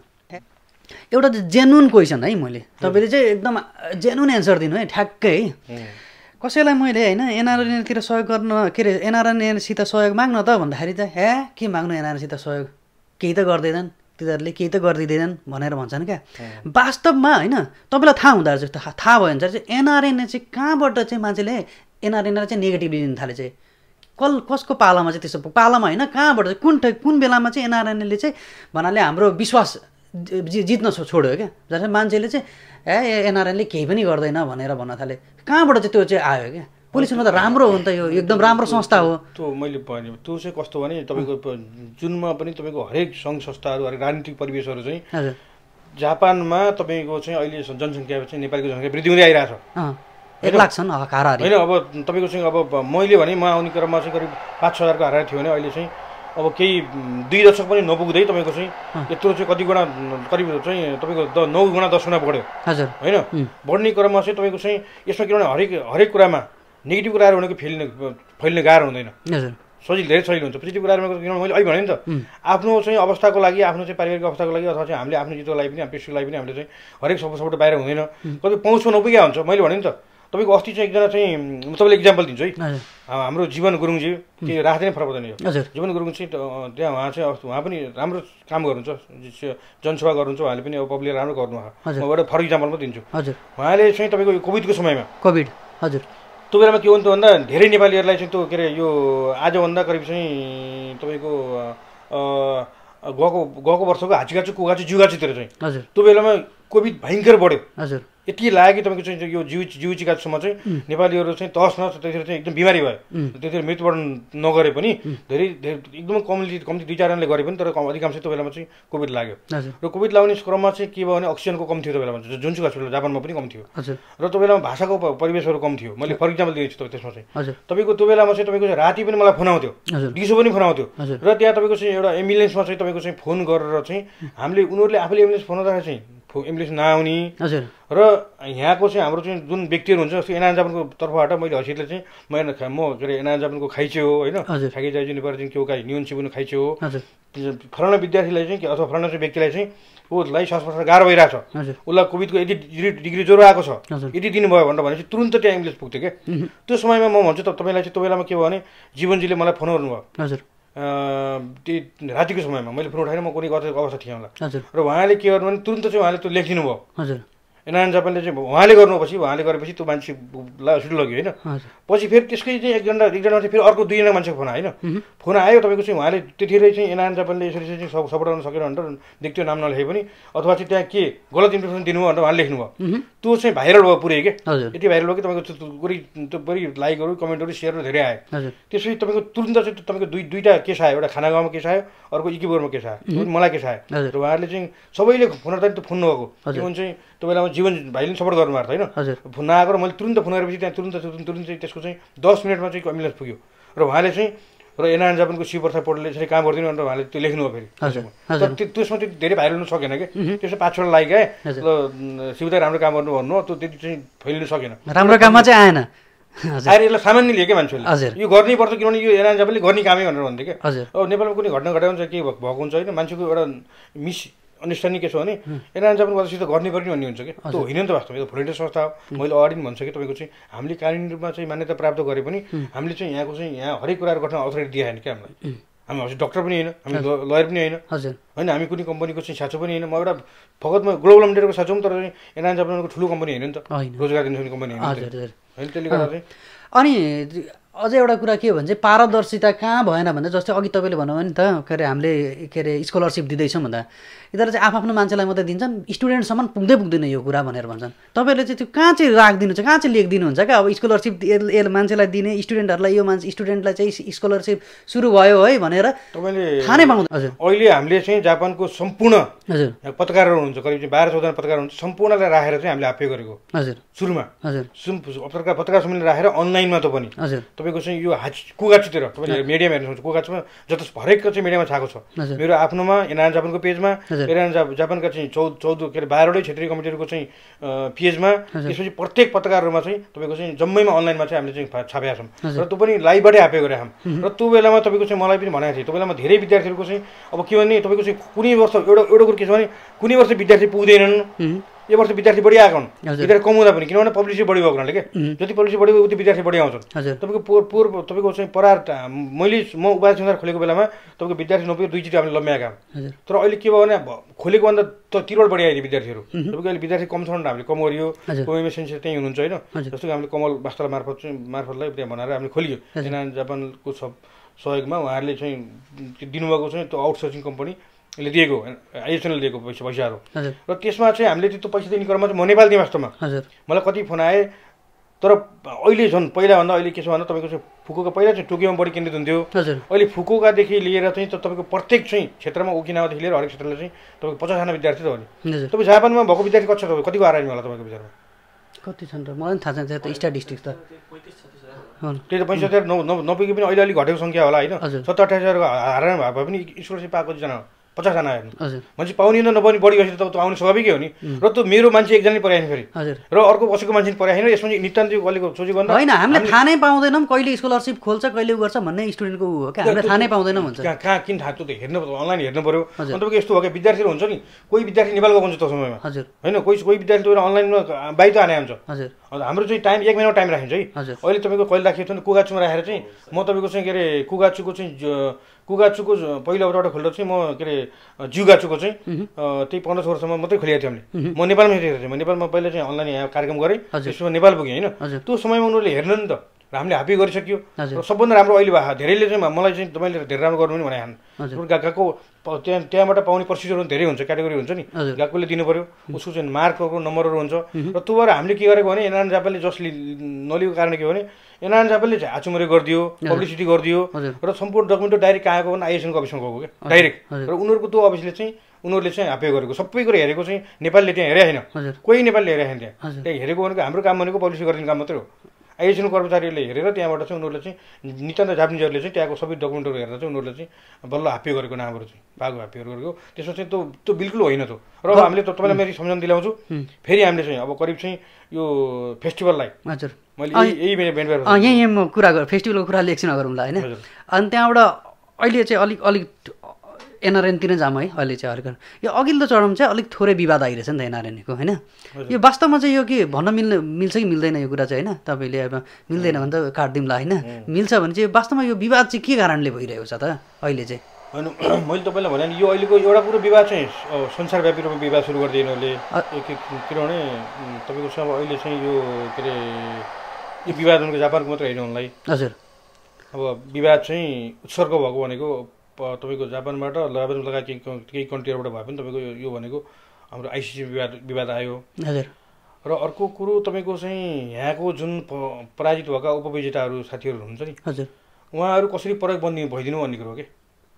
एउटा जेन्युन क्वेसन है, मैले तपाईँले चाहिँ एकदम जेन्युन एन्सर दिनु है ठ्याक्कै है। कसैलाई मैले होइन एनआरएनतिर सहयोग गर्न के अरे एनआरएनसित सहयोग माग्न त भन्दाखेरि चाहिँ के माग्नु एनआरएनसित सहयोग, केही त गर्दैनन् तिनीहरूले, केही त गरिदिँदैनन् भनेर भन्छन् क्या। वास्तवमा होइन तपाईँलाई थाहा हुँदो रहेछ, थाहा भयो भने चाहिँ एनआरएन चाहिँ कहाँबाट चाहिँ मान्छेले एनआरएनलाई चाहिँ नेगेटिभली लिन थाले चाहिँ कसको पालामा चाहिँ त्यसो पालामा होइन, कहाँबाट चाहिँ कुन बेलामा चाहिँ एनआरएनले चाहिँ भन्नाले हाम्रो विश्वास जित्न छोड्यो क्या। जसरी मान्छेले चाहिँ एनआरएनले केही पनि गर्दैन भनेर भन्न थाले, कहाँबाट चाहिँ त्यो चाहिँ आयो क्या। पुलिसमा त राम्रो हो नि त, यो एकदम राम्रो संस्था हो। त्यो मैले भने त्यो चाहिँ कस्तो भने तपाईँको जुनमा पनि तपाईँको हरेक सङ्घ संस्थाहरू हरेक राजनीतिक परिवेशहरू चाहिँ जापानमा तपाईँको चाहिँ अहिले जनसङ्ख्या चाहिँ नेपालीको जनसङ्ख्या वृद्धि हुँदै आइरहेको छ। 1 लाख छन् हाराहारी होइन। अब तपाईँको चाहिँ अब मैले भने म आउने क्रममा चाहिँ करिब 5-6 हजारको हाराहारी थियो भने अहिले चाहिँ अब केही 2 दशक पनि नपुग्दै तपाईँको चाहिँ यत्रो चाहिँ कति गुणा करिब चाहिँ तपाईँको 9 गुणा 10 गुणा बढ्यो होइन। बढ्ने क्रममा चाहिँ तपाईँको चाहिँ यसमा किनभने हरेक कुरामा नेगेटिभ कुराहरू भनेको फैलिने गाह्रो हुँदैन, सजिलो धेरै सजिलो हुन्छ। पोजिटिभ कुराहरू भनेको किनभने मैले अहिले भने नि त आफ्नो चाहिँ अवस्थाको लागि, आफ्नो चाहिँ पारिवारिक अवस्थाको लागि अथवा चाहिँ हामीले आफ्नो जितको लागि पनि पेसको लागि पनि हामीले चाहिँ हरेक सपोर्ट बाहिर हुँदैन, कति पहुँचमा नपुगेको हुन्छ। मैले भने नि त तपाईँको अस्ति चाहिँ एकजना चाहिँ म तपाईँले इक्जाम्पल दिन्छु है, हाम्रो जीवन गुरुङजी के राख्दै फरक पर्दैन यो। जीवन गुरुङ चाहिँ त्यहाँ उहाँ पनि राम्रो काम गर्नुहुन्छ, जनसेवा गर्नुहुन्छ, उहाँले पनि अब पब्लिक राम्रो गर्नुभयो। म एउटा फरक इक्जाम्पल मात्रै दिन्छु। उहाँले चाहिँ तपाईँको कोभिडको समयमा हजुर त्यो बेलामा के हो नि त भन्दा धेरै नेपालीहरूलाई चाहिँ त्यो के अरे यो आजभन्दा करिब चाहिँ तपाईँको गएको वर्षको हाँचीगाचु कुगाचु जिउगाचुतिर चाहिँ त्यो बेलामा कोभिड भयङ्कर बढ्यो। यति लाग्यो कि तपाईँको चाहिँ यो जिउ चिकासम्म चाहिँ नेपालीहरू चाहिँ तहस नहस त्यतिखेर चाहिँ एकदम बिमारी भयो। त्यतिखेर मृत्युवरण नगरे पनि धेरै एकदमै कम्ती 2-4जनाले गरे पनि, तर अधिकांश त्यो बेलामा चाहिँ कोभिड लाग्यो। र कोभिड लाग्ने क्रममा चाहिँ के भयो भने अक्सिजनको कम थियो त्यो बेलामा, जुनसुकै हस्पिटल जापानमा पनि कम थियो। र त्यो बेलामा भाषाको परिवेशहरू कम थियो। मैले फर इक्जाम्पल दिन्छु त्यसमा चाहिँ तपाईँको त्यो बेलामा चाहिँ तपाईँको राति पनि मलाई फोन आउँथ्यो, दिउँसो पनि फोन आउँथ्यो। र त्यहाँ तपाईँको चाहिँ एउटा एम्बुलेन्समा चाहिँ तपाईँको चाहिँ फोन गरेर चाहिँ हामीले उनीहरूले आफूले एम्बुलेन्स फोन गर्दाखेरि चाहिँ एम्बुलेन्स नआउने र यहाँको चाहिँ हाम्रो चाहिँ जुन व्यक्तिहरू हुन्छ जस्तो एनआरएन जापानको तर्फबाट मैले हैसियतले चाहिँ म के अरे एनआरएन जापानको खाइचे हो होइन, खाइके जाइजु नेपाली चाहिँ केउ काइ न्युन सिबुन खाइचे हो, फलाना विद्यार्थीलाई चाहिँ अथवा फलाना चाहिँ व्यक्तिलाई चाहिँ उसलाई श्वास प्रश्वास गाह्रो भइरहेको छ, उसलाई कोभिडको यति डिग्री ज्वरो आएको छ, यति दिनुभयो भनेर भनेपछि तुरन्त त्यहाँ एम्बुलेन्स पुग्थ्यो क्या। त्यो समयमा म भन्छु तपाईँलाई चाहिँ त्यो बेलामा के भयो भने जीवनजीले मलाई फोन गर्नुभयो त्यही रातिको समयमा, मैले फोन उठाएर म कुनै अवस्था थिएँ होला र उहाँले के गर्नु भने तुरन्त चाहिँ उहाँले त्यो लेखिदिनु भयो। एनआरएन जापानले चाहिँ उहाँले गर्नुपर्छ, उहाँले गरेपछि त्यो मान्छेलाई हस्पिटल लग्यो होइन। पछि फेरि त्यसकै चाहिँ एकजना फेरि अर्को 2जना मान्छेको फोन आयो होइन। फोन आयो तपाईँको चाहिँ उहाँले त्यतिखेरै चाहिँ एनआरएन जापानले यसरी चाहिँ सपोर्ट गर्न सकेन भनेर देख्थ्यो, नाम नलेखे पनि अथवा चाहिँ त्यहाँ के गलत इन्फर्मेसन दिनुभयो भनेर उहाँले लेख्नुभयो। त्यो चाहिँ भाइरल भयो पुरै के, यति भाइरल भयो कि तपाईँको त्यो बढी लाइकहरू कमेन्टहरू सेयरहरू धेरै आयो। त्यसपछि तपाईँको तुरन्त चाहिँ तपाईँको दुईवटा केस आयो, एउटा खानागाउँमा केस आयो, अर्को इकिबोरमा केस आयो, मलाई केस आयो। र उहाँहरूले चाहिँ सबैले फोन गर्दा त्यो फोन नगएको जीवन चाहिँ त्यो बेलामा जीवन भाइले सपोर्ट गर्नुभएको होइन। फोन नआएको र मैले तुरन्त फोन गरेपछि त्यहाँ तुरन्त चाहिँ त्यसको चाहिँ 10 मिनटमा चाहिँ एम्बुलेन्स पुग्यो र उहाँले चाहिँ र एनआरएन जापानको शिवप्रसाद पौडेलले यसरी काम गरिदिनु भनेर उहाँले त्यो लेख्नु हो फेरि। त्यसमा त्यो धेरै भाइरल हुनु सकेन कि, त्यसमा 5-6 लाइक आए ल शिवदाई राम्रो काम गर्नु भन्नु, त्यो त्यति चाहिँ फैलिनु सकेन, राम्रो काममा चाहिँ आएन। आएर यसलाई सामान्य लिए क्या मान्छेले, यो गर्नै पर्छ किनभने यो एनआरएन जापानले गर्ने कामै भनेर भन्थ्यो क्या। अब नेपालमा कुनै घटना घटाइ हुन्छ के भएको हुन्छ होइन, मान्छेको एउटा मिस अन्डरस्ट्यान्डिङ के छ भने एनआरएन जापानको वादसित गर्नै पर्ने भन्ने हुन्छ कि, त्यो होइन नि त वास्तवमा, यो भोलिन्टियर संस्था हो। मैले अगाडि पनि भन्छ कि तपाईँको चाहिँ हामीले कानुनी रूपमा चाहिँ मान्यता प्राप्त गरे पनि हामीले चाहिँ यहाँको चाहिँ यहाँ हरेक कुराहरू गर्न अथोरिटी दिएन क्या हामीलाई। हामी हजुर डक्टर पनि होइन, हामी लयर पनि होइन, होइन हामी कुनै कम्पनीको चाहिँ साँचो पनि होइन। म एउटा फगत म ग्लोबल लिमिटेडको साँचो पनि, तर एनआरएन जापानको ठुलो कम्पनी होइन नि त, रोजगार दिने कम्पनी होइन, त्यसले गर्दा चाहिँ। अनि अझै एउटा कुरा के हो भने चाहिँ पारदर्शिता कहाँ भएन भने जस्तै अघि तपाईँले भन्नुभयो नि त, के अरे हामीले के अरे स्कलरसिप दिँदैछौँ भन्दा यिनीहरू चाहिँ आफ्नो मान्छेलाई मात्रै दिन्छन्, स्टुडेन्टसम्म पुग्दैन यो कुरा भनेर भन्छन्। तपाईँहरूले चाहिँ त्यो कहाँ चाहिँ राखिदिनुहुन्छ, कहाँ चाहिँ लेखिदिनुहुन्छ क्या? अब स्कलरसिप मान्छेलाई दिने, स्टुडेन्टहरूलाई यो स्टुडेन्टलाई चाहिँ स्कलरसिप सुरु भयो है भनेर तपाईँले थाहा नै पाउँदैन। हजुर अहिले हामीले चाहिँ जापानको सम्पूर्ण हजुर पत्रकारहरू हुनुहुन्छ, करिब चाहिँ 12-14 पत्रकार हुनुहुन्छ, सम्पूर्णलाई राखेर चाहिँ हामीले आफै गरेको हजुर सुरुमा हजुर पत्रकार सम्मेलन राखेर अनलाइनमा त पनि हजुर तपाईँको चाहिँ यो कुगाचुतिर तपाईँले मिडियामा हेर्नुहुन्छ, कुगाचुमा जति हरेकको चाहिँ मिडियामा छाएको छ, मेरो आफ्नोमा एनआरएन जापानको पेजमा, एनआरएन जापानका चाहिँ 14 के अरे 12वटै क्षेत्रीय कमिटीहरूको चाहिँ पेजमा, त्यसपछि प्रत्येक पत्रकारहरूमा चाहिँ तपाईँको चाहिँ जम्मैमा अनलाइनमा चाहिँ हामीले चाहिँ छापेका छौँ र त्यो पनि लाइभबाटै आफै गरेका छौँ। र त्यो बेलामा तपाईँको चाहिँ मलाई पनि भनेको थिएँ, त्यो बेलामा धेरै विद्यार्थीहरूको चाहिँ अब के भने तपाईँको चाहिँ कुनै वर्ष एउटा कुरो के छ भने कुनै वर्ष विद्यार्थी पुग्दैनन्, यो वर्ष विद्यार्थी बढी आएको हुन्, विद्यार्थी कम हुँदा पनि, किनभने पब्लिसिटी बढी भएको हुनाले क्या, जति पब्लिसिटी बढी भयो उति विद्यार्थी बढी आउँछन्। तपाईँको तपाईँको चाहिँ म उपाध्याय संसार खोलेको बेलामा तपाईँको विद्यार्थी नपुग्यो 2 चिठी हामीले लम्ब्याएका हौँ, तर अहिले के भयो भने खोलेको भन्दा त 3 बढी आइदियो विद्यार्थीहरू। तपाईँको अहिले विद्यार्थी कम छ भने हामीले कम गरियो, कोएमएसएन त्यहीँ हुनुहुन्छ होइन, जस्तो कि हामीले कमल वास्तव मार्फतलाई त्यहाँ बनाएर हामीले खोलियो एनआरएन जापानको सहयोगमा, उहाँहरूले चाहिँ दिनुभएको चाहिँ त्यो आउटसोर्सिङ कम्पनीले दिएको, आइएसएनले दिएको पैसाहरू, र त्यसमा चाहिँ हामीले त्यो पैसा दिने क्रममा चाहिँ म नेपाल थिएँ वास्तवमा, मलाई कति फोन आए, तर अहिले झन् पहिलाभन्दा अहिले के छ भन्दा तपाईँको चाहिँ फुकुका पहिला चाहिँ टोकियोमा बढी केन्द्रित हुन्थ्यो, अहिले फुकुकादेखि लिएर चाहिँ तपाईँको प्रत्येक चाहिँ क्षेत्रमा ओकिनावादेखि लिएर हरेक क्षेत्रले चाहिँ तपाईँको 50जना विद्यार्थी त हो नि। तपाईँ जापानमा भएको विद्यार्थी कति छ, तपाईँ कतिको आरामी होला तपाईँको विचारमा? कति छन् र मलाई थाहा छैन, त्यो स्ट्याटिस्टिक्स त त्यही त 65,000 नपुगे पनि अहिले अलिक घटेको सङ्ख्या होला होइन, 70-80,000 हारामी भए पनि स्कलरसिप पाएको कतिजना 50जना हेर्नु मान्छे पाउने न नपाउने बढी गएपछि त आउने स्वाभाविकै हो नि। र त्यो मेरो मान्छे एकजना पर्याएन फेरि र अर्को बसेको मान्छे पर्याएन, यसमा चाहिँ नितान्त अलिक सोचेको भन्दा होइन, हामीले थाहा नै पाउँदैनौँ कहिले स्कलरसिप खोल्छ कहिले गर्छ भन्ने स्टुडेन्टको हो क्या, हामीले थाहा नै पाउँदैनौँ हुन्छ। कहाँ किन थाहा, त्यो त हेर्नु अनलाइन हेर्नु पऱ्यो। अनि तपाईँको यस्तो हो क्या, विद्यार्थीहरू हुन्छ नि, कोही विद्यार्थी नेपाल गएको हुन्छ त्यो समयमा हजुर होइन, कोही विद्यार्थी अनलाइनमा बाहिर आने हुन्छ हजुर। हाम्रो चाहिँ टाइम 1 महिनाको टाइम राखिन्छ है। अहिले तपाईँको कहिले राखिएको थियो भने कुगाचुमा राखेर चाहिँ म तपाईँको चाहिँ के अरे कुगाचुको पहिलो एउटा खोलेर चाहिँ म के अरे जिउगाचुको चाहिँ त्यही 15 वर्षसम्म मात्रै खोलिएको थियो हामीले। म नेपालमै थिएँ, म नेपालमा पहिला चाहिँ अनलाइन यहाँ कार्यक्रम गरेँ, त्यसमा नेपाल पुगेँ होइन। त्यो समयमा उनीहरूले हेर्नु नि त, र हामीले हापी गरिसक्यो। र सबभन्दा राम्रो अहिले भयो, धेरैले चाहिँ मलाई चाहिँ तपाईँले धेरै राम्रो गर्नु पनि भने गएको त्यहाँबाट पाउने प्रोसिजरहरू धेरै हुन्छ, क्याटेगोरी हुन्छ नि, गएकोले दिनु पऱ्यो, उसको चाहिँ मार्कहरू नम्बरहरू हुन्छ। र त्यो भएर हामीले के गरेको भने एनआरएन जापानले जसले नलिएको कारण के हो भने एनआरएन जापानले चाहिँ आचुमरी गरिदियो, पब्लिसिटी गरिदियो, र सम्पूर्ण डकुमेन्ट डाइरेक्ट कहाँ आएको भने आइएसएनको अफिसमा गएको क्या डाइरेक्ट। र उनीहरूको त्यो अफिसले चाहिँ उनीहरूले चाहिँ हापे गरेको सबै कुरा हेरेको चाहिँ नेपालले त्यहाँ हेरेको छैन, कोही नेपालले हेरेको छैन त्यहाँ हेरेको भनेको हाम्रो काम भनेको पब्लिसिटी गरिदिने काम मात्रै हो। आइएसएन कर्मचारीहरूले हेरेर त्यहाँबाट चाहिँ उनीहरूले चाहिँ नितान्त जापानिजहरूले चाहिँ त्यहाँको सबै डकुमेन्टहरू हेरेर चाहिँ उनीहरूले चाहिँ बल्ल हापे गरेको नामहरू चाहिँ पाएको हापेहरू गरेको, त्यसमा चाहिँ त्यो बिल्कुल होइन त्यो। र अब हामीले तपाईँलाई मैले सम्झाउन दिलाउँछु, फेरि हामीले चाहिँ अब करिब चाहिँ यो फेस्टिभललाई हजुर मैले यही म कुरा फेस्टिभलको कुरा एकछिन गरौँला होइन। अनि त्यहाँबाट अहिले चाहिँ अलिक एनआरएनतिर जाम है। अहिले चाहिँ हरेक यो अघिल्लो चरणमा चाहिँ अलिक थोरै विवाद आइरहेछ नि त एनआरएनको होइन। यो वास्तवमा चाहिँ यो के भन्न मिल्छ कि मिल्दैन यो कुरा चाहिँ होइन, तपाईँले अब मिल्दैन भने त काटिदिउँला होइन, मिल्छ भने चाहिँ वास्तवमा यो विवाद चाहिँ के कारणले भइरहेको छ त अहिले चाहिँ? होइन मैले तपाईँलाई भने यो अहिलेको एउटा कुरो विवाद चाहिँ संसारव्यापी रूपमा विवाद सुरु गरिदिए उनीहरूले, किनभने तपाईँको चाहिँ अब अहिले चाहिँ यो के अरे यो विवाद भनेको जापानको मात्रै होइन उनलाई हजुर। अब विवाद चाहिँ उत्सर्ग भएको भनेको तपाईँको जापानबाट लगायत केही कन्ट्रीहरूबाट भए पनि तपाईँको यो भनेको हाम्रो आइसिसी विवाद आयो हजुर। र अर्को कुरो तपाईँको चाहिँ यहाँको जुन पराजित भएका उपविजेताहरू साथीहरू हुनुहुन्छ नि हजुर, उहाँहरू कसरी प्रयोग बन्दी भइदिनु भन्ने कुरो हो कि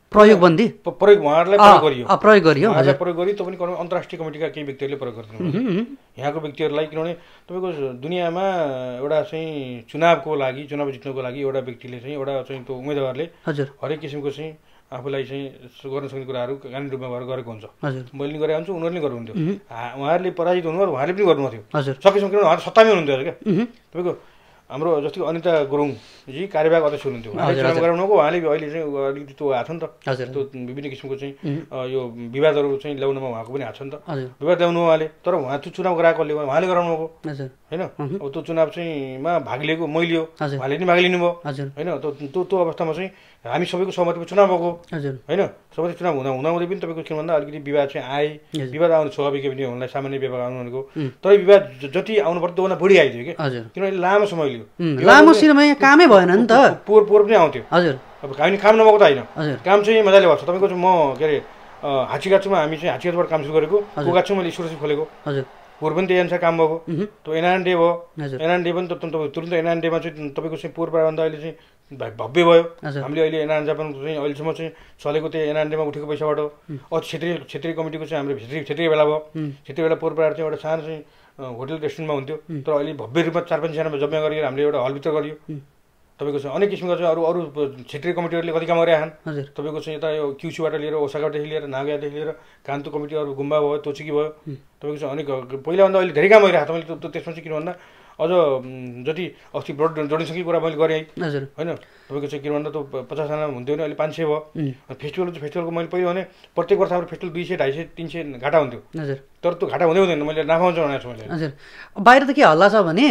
प्रयोगबन्दी प्रयोग उहाँहरूलाई प्रयोग गरियो प्रयोग गरियो उहाँहरूलाई प्रयोग गरियो त्यो पनि अन्तर्राष्ट्रिय कमिटीका केही व्यक्तिहरूले प्रयोग गरिदिनु यहाँको व्यक्तिहरूलाई किनभने तपाईँको दुनियाँमा एउटा चाहिँ चुनावको लागि चुनाव जित्नको लागि एउटा व्यक्तिले चाहिँ एउटा चाहिँ त्यो उम्मेदवारले हरेक किसिमको चाहिँ आफूलाई चाहिँ गर्न सक्ने कुराहरू कानुनी रूपमा भएर गरेको हुन्छ मैले नि गरेको हुन्छु उनीहरूले गर्नुहुन्थ्यो उहाँहरूले पराजित हुनुभयो उहाँले पनि गर्नुभएको थियो सकेसम्म किनभने उहाँहरू सत्तामै हुनुहुन्थ्यो क्या तपाईँको हाम्रो जस्तो अनिता गुरुङजी कार्यवाहक अध्यक्ष हुनुहुन्थ्यो उहाँले चुनाव गराउनुभएको उहाँले अहिले चाहिँ अलिकति त्यो आएको छ नि त त्यो विभिन्न किसिमको चाहिँ यो विवादहरू चाहिँ ल्याउनमा उहाँको पनि आएको छ नि त विवाद ल्याउनु उहाँले तर उहाँ त्यो चुनाव गराएकोले उहाँले गराउनु भएको होइन अब त्यो चुनाव चाहिँमा भाग लिएको मैले हो उहाँले पनि भाग लिनुभयो होइन त्यो अवस्थामा चाहिँ हामी सबैको सहमतिमा चुनाव भएको होइन सबैले चुनाव हुँदाहुँदै पनि तपाईँको के भन्दा अलिकति विवाद चाहिँ आए विवाद आउनु स्वाभाविक पनि उनलाई सामान्य विवाद आउनु भनेको तर विवाद जति आउनु पर्छ त्योभन्दा बढी आइदियो कि किनभने लामो समय लियो लामो समय कामै भएन नि त पोहोर पनि आउँथ्यो अब हामी काम नभएको त होइन काम चाहिँ मजाले भएको छ तपाईँको चाहिँ म के अरे हाँचीगाछुमा हामी चाहिँ हाँचीगाछबाट काम सुरु गरेको कोगाछुमा मैले स्टोरसिप खोलेको पोहोर पनि त्यही अनुसार काम भएको त्यो एनआरएन डे भयो एनआरएन डे पनि तुरन्त एनआरएन डेमा चाहिँ तपाईँको चाहिँ पोहोरभन्दा अहिले चाहिँ भव्य भयो हामीले अहिले एनआरएन जापान चाहिँ अहिलेसम्म चाहिँ चलेको त्यो एनआरएन डेमा उठेको पैसाबाट क्षेत्रीय कमिटीको चाहिँ हाम्रो क्षेत्रीय बेला भयो क्षेत्रीय बेला पोहोरबाट चाहिँ एउटा सानो चाहिँ होटल रेस्टुरेन्टमा हुन्थ्यो तर अहिले भव्य रूपमा 4-5 जनामा जम्मा गरेर हामीले एउटा हलभित्र गरियो तपाईँको चाहिँ अनेक किसिमको चाहिँ अरू क्षेत्रीय कमिटीहरूले कति काम गरेका छन् तपाईँको चाहिँ यता यो क्युसीबाट लिएर ओसाकादेखि लिएर नागादेखि लिएर कान्तो कमिटी अरू गुम्बा भयो तोचिकी भयो तपाईँको चाहिँ अनेक पहिलाभन्दा अहिले धेरै काम गरिरहेको छ मैले त्यसमा चाहिँ किन भन्दा अझ जति अस्ति ब्लड डोनेसनकै कुरा मैले गरेँ होइन तपाईँको चाहिँ किन भन्दा त्यो 50 जना हुन्थ्यो भने अहिले 500 भयो फेस्टिभलको मैले पहिला भने प्रत्येक वर्ष हाम्रो फेस्टिभल 200, 250, 300 घाटा हुन्थ्यो तर त्यो घाटा हुँदै हुँदैन मैले नाफा हुन्छ भनेको छु मैले हजुर बाहिर त के हल्ला छ भने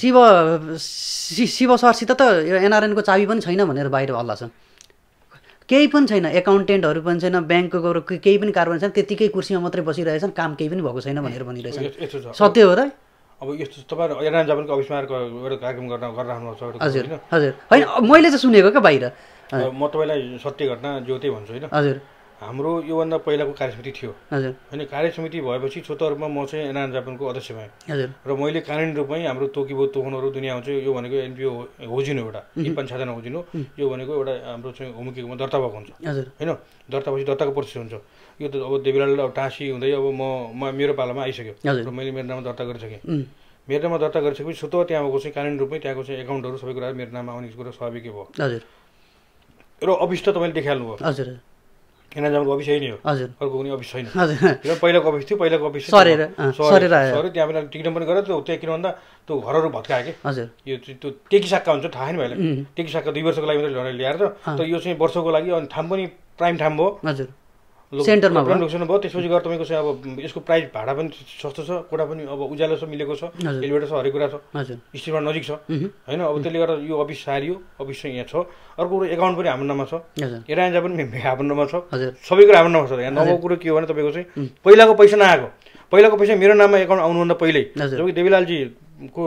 शिव सरसित त एनआरएनको चाबी पनि छैन भनेर बाहिर हल्ला छ केही पनि छैन एकाउन्टेन्टहरू पनि छैन ब्याङ्कको केही पनि कारबार छैन त्यतिकै कुर्सीमा मात्रै बसिरहेछन् काम केही पनि भएको छैन भनेर भनिरहेछन् सत्य हो र अब यस्तो तपाईहरु एनआरएन जापानको अफिसमा एउटा कार्यक्रम गरिराख्नु भएको छ हजुर हजुर हैन मैले चाहिँ सुनेको क्या बाहिर म तपाईलाई सत्य घटना ज्योति भन्छु हैन हजुर हाम्रो योभन्दा पहिलाको कार्यसमिति थियो हजुर हैन कार्यसमिति भएपछि छोटो रूपमा म चाहिँ एनआरएन जापानको अध्यक्ष भएँ हजुर र मैले कानुनी रूपमै हाम्रो तोकिबो तोहनहरु दुनिया हुन्छ यो भनेको एनपिओ होजिनो एउटा पञ्चायत होजिनो यो भनेको एउटा हाम्रो चाहिँ होमकेकोमा दर्ता भएको हुन्छ हजुर हैन दर्ता पछि दर्ताको प्रोसेस हुन्छ यो त अब देवीलाल अब टाँसी हुँदै अब म मेरो पालामा आइसक्यो र मैले मेरो नाममा दर्ता गरिसकेँ मेरो नाममा दर्ता गरिसकेपछि स्वतः त्यहाँको चाहिँ कानुनी रूपमै त्यहाँको चाहिँ एकाउन्टहरु सबै कुरा मेरो नाममा आउने कुरा स्वाभाविकै भयो हजुर र अफिस त तपाईँले देखाल्नु भयो हजुर एनआरएन जापानको अफिस यही नै हो हजुर अर्को कुनै अफिस छैन हजुर पहिलाको अफिस थियो पहिलाको अफिस सरेर आयो त्यहाँ पनि टिकटम पनि गरेर त्यो त्यहाँ किन भन्दा त्यो घरहरू भत्कायो कि हजुर यो त्यो टेकी साक्का हुन्छ थाहा नि भाइलाई टेकी साक्का 2 वर्षको लागि मात्रै ल्याएर त यो चाहिँ वर्षको लागि अनि ठाउँ पनि प्राइम ठाउँ भयो हजुर सेन्टरमा लोकेसन भयो त्यसपछि गएर तपाईँको चाहिँ अब यसको प्राइस भाडा पनि सस्तो छ कोठा पनि अब उज्यालो छ मिलेको छ एलिभेटर छ हरेक कुरा छ स्टेसनमा नजिक छ हैन अब त्यसले गर्दा यो अफिस सारियो अफिस चाहिँ यहाँ छ अर्को कुरो एकाउन्ट पनि हाम्रो नाममा छ एनआरएन जापान पनि हाम्रो नाममा छ सबै कुरा हाम्रो नाममा छ यहाँ नभएको कुरो के हो भने तपाईँको चाहिँ पहिलाको पैसा नआएको पहिलाको पैसा मेरो नाममा एकाउन्ट आउनुभन्दा पहिल्यै जबकि देवीलालजी को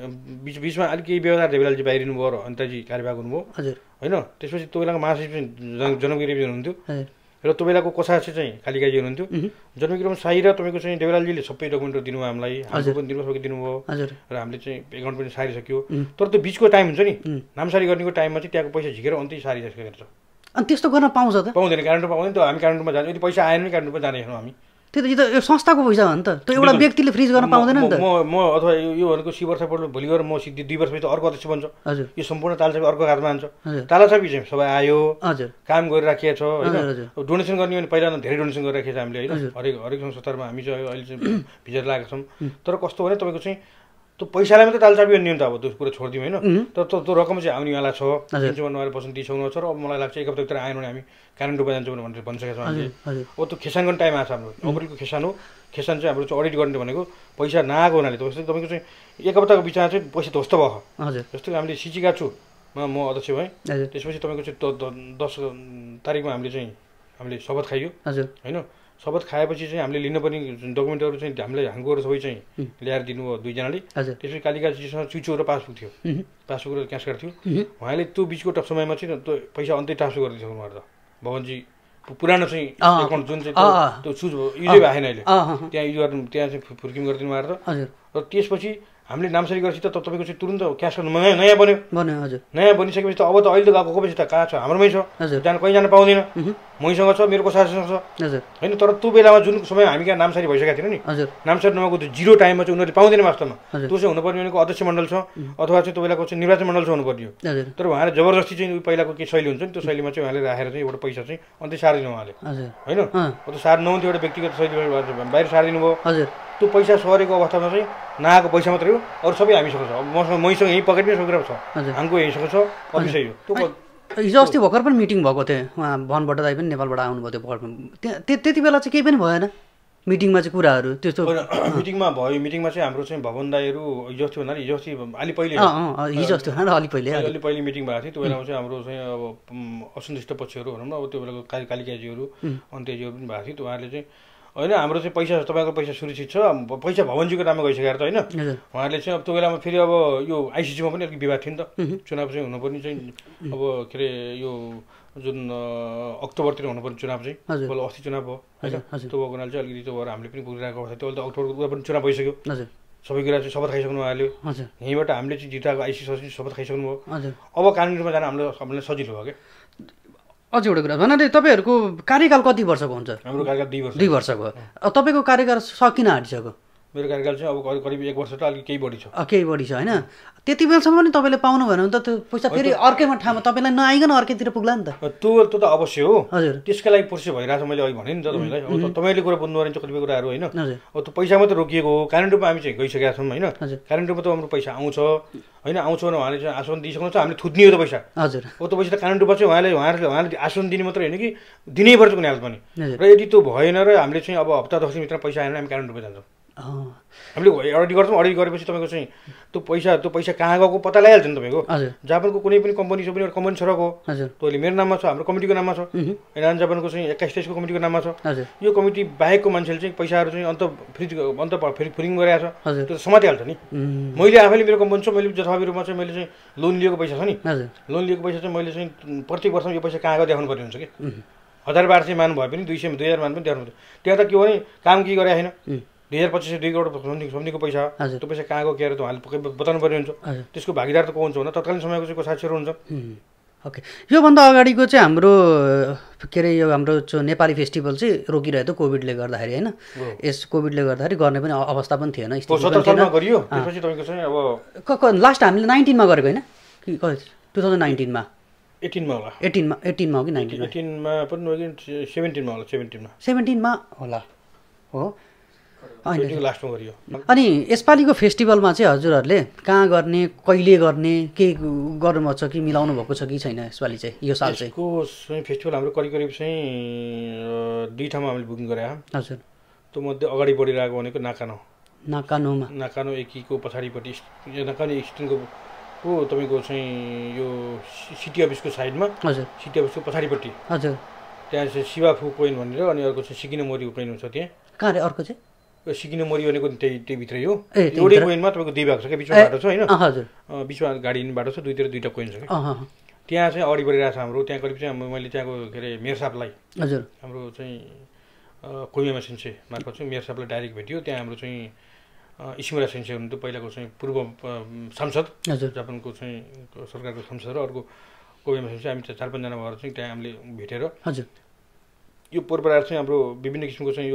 बीचमा अलिक केही व्यवहार देवीलालजी बाहिरिनु भयो र अन्तजी कार्यवाहक हुनुभयो हैन त्यसपछि त्यो बेलाको महासचिव जनकगिरी हुनुहुन्थ्यो र त्यो बेलाको कोषाध्यक्ष चाहिँ कालिकाजी हुनुहुन्थ्यो जनकगिरीमा साई र तपाईँको चाहिँ देवीलालजीले सबै डकुमेन्टहरू दिनुभयो हामीलाई हाम्रो पनि दिनुभयो र हामीले चाहिँ एकाउन्ट पनि सारिसक्यो तर त्यो बिचको टाइम हुन्छ नि नामसारी गर्नेको टाइममा चाहिँ त्यहाँको पैसा झिकेर अन्तै सारिसकेको छ अनि त्यस्तो गर्न पाउँछ त पाउँदैन कानुनमा पाउँदैन त हामी कानुनमा जाने यदि पैसा आएन भने कानुनमा जाने छौँ हामी त्यो त यो संस्थाको पैसा हो नि त त्यो एउटा व्यक्तिले फ्रिज गर्न पाउँदैन नि त म अथवा यो भनेको 6 वर्ष पढ्नु भोलि गएर म सिधै 2 वर्षपछि अर्को अध्यक्ष बन्छ हजुर यो सम्पूर्ण तालचाबी अर्को हातमा हान्छ तालचाबी चाहिँ सबै आयो हजुर काम गरिराखेको छ हैन डोनेसन गर्ने भने पहिला धेरै डोनेसन गरिराखेको छ हामीले हैन हरेक संस्थामा हामी चाहिँ अहिले चाहिँ भिजेर लागेका छौँ तर कस्तो भने तपाईँको चाहिँ त्यो पैसालाई मात्रै तालचाबी भन्ने नि त अब त्यो कुरा छोडिदिउँ हैन तर त्यो रकम चाहिँ आउनेवाला छ जुन चाहिँ भन्नुभयो पर्सेन्ट 30 छ र अब मलाई लाग्छ एक हप्ताभित्र आएन भने हामी कानुन रूपमा जान्छौँ भनेर भनिसकेका छौँ हामीले अब त्यो खेसान गर्ने टाइम आएको छ हाम्रो अप्रिलको खेसान हो खेसान चाहिँ हाम्रो चाहिँ अडिट गर्ने भनेको पैसा नआएको हुनाले तपाईँको चाहिँ एक हप्ताको बिचमा चाहिँ पैसा ध्वस्त भयो जस्तो हामीले सिचिका छु म अध्यक्ष भएँ त्यसपछि तपाईँको चाहिँ 10 तारिकमा हामीले शपथ खाइयो हैन शपथ खाएपछि चाहिँ हामीले लिनुपर्ने डकुमेन्टहरू चाहिँ हामीले हाङ्गोहरू सबै चाहिँ ल्याएर दिनुभयो 2 जनाले त्यसपछि कालिकाजीसँग चुचो र पासबुक थियो पासबुक र क्यास कार्ड थियो उहाँले त्यो बिचको समयमा चाहिँ त्यो पैसा अन्तै ट्रान्सफर गरिदिनु उहाँहरू त भवनजी पुरानो चाहिँ एकाउन्ट जुन चाहिँ त्यो युजै भएन अहिले त्यहाँ युज त्यहाँ चाहिँ फुर्किम गरिदिनु उहाँहरू त र त्यसपछि हामीले नामसारी गरेपछि त तपाईँको चाहिँ तुरुन्त क्यास नयाँ बन्यो हजुर नयाँ बनिसकेपछि त अब त अहिले त गएको पछि त कहाँ छ हाम्रोमै छ जान कहीँ जान पाउँदैन मैसँग छ मेरो कोसासँग छ हजुर होइन तर त्यो बेलामा जुन समय हामी कहाँ नामसारी भइसकेको थिएन नि हजुर नामसारी नभएको त्यो 0 टाइममा चाहिँ उनीहरूले पाउँदैन वास्तवमा त्यो चाहिँ हुनुपर्ने भनेको अध्यक्ष मण्डल छ अथवा चाहिँ त्यो बेलाको चाहिँ निर्वाचन मण्डल छ हुनुपर्ने हो तर उहाँले जबरजस्ती चाहिँ पहिलाको के शैली हुन्छ नि त्यो शैलीमा चाहिँ उहाँले राखेर चाहिँ एउटा पैसा चाहिँ अन्त्य सारिदिनु उहाँले होइन त्यो सार नहुन्थ्यो एउटा व्यक्तिगत शैली बाहिर सारिदिनु भयो हजुर त्यो पैसा सरेको अवस्थामा चाहिँ नआएको पैसा मात्रै हो अरू सबै हामीसँग छ अब मैसँग यहीँ पकेटमै सकेर छ हाम्रो यहीँसँग छ अफिसै हो त्यो हिजो अस्ति भर्खर पनि मिटिङ भएको थियो उहाँ भनबाट दाइ पनि नेपालबाट आउनुभयो त्यो भर्खर त्यति बेला चाहिँ केही पनि भएन मिटिङमा चाहिँ कुराहरू त्यस्तो मिटिङमा भयो मिटिङमा चाहिँ हाम्रो चाहिँ भवन दाईहरू हिजो अस्ति भन्दा हिजो अस्ति अलि पहिले हिजो अस्ति अलि पहिले मिटिङ भएको थियो त्यो बेलामा चाहिँ हाम्रो चाहिँ अब असन्तुष्ट पक्षहरू भनौँ न अब त्यो बेलाको कालिकाजीहरू अन्त्यजीहरू पनि भएको थियो उहाँहरूले चाहिँ होइन हाम्रो चाहिँ पैसा तपाईँको पैसा सुरक्षित छ पैसा भवनजीको नाममा गइसकेर त होइन उहाँहरूले चाहिँ अब त्यो बेलामा फेरि अब यो आइसिसीमा पनि अलिक विवाद थियो नि त चुनाव चाहिँ हुनुपर्ने चाहिँ अब के अरे यो जुन अक्टोबरतिर हुनुपर्ने चुनाव चाहिँ बल्ल अस्ति चुनाव भयो होइन त्यो भएको हुनाले चाहिँ अलिकति त्यो भएर हामीले पनि बुझिरहेको अवस्था थियो अहिले त अक्टोबरको पनि चुनाव भइसक्यो सबै कुरा चाहिँ शपथ खाइसक्नु उहाँले यहीँबाट हामीले चाहिँ जिताएको आइसिसी शपथ खाइसक्नु भयो अब कानुनी रूपमा जान हामीलाई सजिलो भयो क्या अझ एउटा कुरा भन्नाले तपाईँहरूको कार्यकाल कति वर्षको हुन्छ हाम्रो कार्यकाल 2 वर्षको तपाईँको कार्यकाल सकिन आँटिसक्यो मेरो कार्यकाल चाहिँ अब करिब 1 वर्ष त अलिक केही बढी छ केही बढी छ होइन त्यति बेलासम्म पनि तपाईँले पाउनु भएन भने त त्यो पैसा फेरि अर्कैमा ठाउँमा तपाईँलाई नआइकन अर्कैतिर पुग्ला नि त त्यो त अवश्य हो हजुर त्यसका लागि प्रोसेस भइरहेको छ मैले अघि भने नि त तपाईँलाई अब तपाईँले कुरा बुझ्नु पर्ने कतिपय कुराहरू होइन अब त्यो पैसा मात्रै रोकिएको हो कानुनी रूपमा हामी चाहिँ गइसकेका छौँ होइन कानुनी रूपमा त हाम्रो पैसा आउँछ होइन आउँछ भने उहाँले चाहिँ आश्वासन दिइसक्नु छ हामीले थुत्ने हो त पैसा हजुर हो त्यो पैसा त कानुनी रूपमा चाहिँ उहाँले आश्वासन दिने मात्रै होइन कि दिनैपर्छ कुनै हालत पनि र यदि त्यो भएन र हामीले चाहिँ अब हप्ता 10 दिनभित्र पैसा आएन हामी कानुनी रूपमा जान्छौँ हामीले अडिट गर्छौँ अडिट गरेपछि तपाईँको चाहिँ त्यो पैसा कहाँ गएको पत्ता लगाइहाल्छ नि तपाईँको जापानको कुनै पनि कम्पनी छ पनि एउटा कम्पनी छोराको त्यो अहिले मेरो नाममा छ हाम्रो कमिटीको नाममा छ इरान जापानको चाहिँ 21 देशको कमिटीको नाममा छ यो कमिटी बाहेकको मान्छेले चाहिँ पैसाहरू चाहिँ अन्त फेरि फ्रिङ गरिरहेको छ त्यो समातिहाल्छ नि मैले आफैले मेरो कम्पनी छ मैले जथाभावी रूपमा चाहिँ मैले चाहिँ लोन लिएको पैसा छ नि लोन लिएको पैसा चाहिँ मैले चाहिँ प्रत्येक वर्षमा यो पैसा कहाँ गयो देखाउनु पर्ने हुन्छ कि 1000-1200 मान भए पनि 200-2000 मान पनि देखाउनु पर्छ त्यहाँ त के हो भने काम के गरेको छैन 2025 2 करोड सम्झिको पैसा त्यो पैसा कहाँ गयो के अरे त उहाँले बताउनु पर्ने हुन्छ त्यसको भागीदार त को हुन्छ भने तत्कालीन समयको चाहिँ को साक्षीहरू हुन्छ ओके योभन्दा अगाडिको चाहिँ हाम्रो के अरे यो हाम्रो नेपाली फेस्टिभल चाहिँ रोकिरहेको थियो कोभिडले गर्दाखेरि होइन यस कोभिडले गर्दाखेरि गर्ने पनि अवस्था पनि थिएन लास्ट हामीले 19 मा गरेको होइन कि 2019 मा 18 मा होला 18 मा हो कि 19 मा 18 मा पनि हो कि 17 मा होला 17 मा होला हो लास्टमा गरियो अनि यसपालिको फेस्टिभलमा चाहिँ हजुरहरूले कहाँ गर्ने कहिले गर्ने के गर्नु छ कि मिलाउनु भएको छ कि छैन यसपालि चाहिँ यो साल चाहिँ यसको फेस्टिभल हाम्रो करिब चाहिँ 2 ठाउँमा हामीले बुकिङ गरे हजुर त्यो मध्ये अगाडि बढिरहेको भनेको नाकानो एकीको पछाडिपट्टि नाकानो एक्सटेन्डको को तपाईँको चाहिँ यो सिटी अफिसको साइडमा हजुर सिटी अफिसको पछाडिपट्टि हजुर त्यहाँ चाहिँ शिवाफु कोइन भनेर अनि अर्को चाहिँ सिकिनो मोरीको कोइन हुन्छ त्यहाँ कहाँ रे अर्को चाहिँ सिकिनो मोरी भनेको त्यही भित्रै हो एउटै कोइनमा तपाईँको 2 भाग छ क्या बिचमा बाटो छ होइन हजुर बिचमा गाडी हिँड्ने बाटो छ दुईतिर 2टा कोइन छ क्या त्यहाँ चाहिँ अगाडि बढिरहेको छ हाम्रो त्यहाँ करिब चाहिँ मैले त्यहाँको के अरे मेयर साहबलाई हजुर हाम्रो चाहिँ कोइमा सेन्से मार्फत चाहिँ मेयर साहबलाई डाइरेक्ट भेट्यो त्यहाँ हाम्रो चाहिँ इस्मुरा सेन्से हुनुहुन्थ्यो पहिलाको चाहिँ पूर्व सांसद जापानको चाहिँ सरकारको सांसद र अर्को कोइमा सेन्से हामी 4-5 जना भएर चाहिँ त्यहाँ हामीले भेटेर हजुर यो पूर्वबाट चाहिँ हाम्रो विभिन्न किसिमको चाहिँ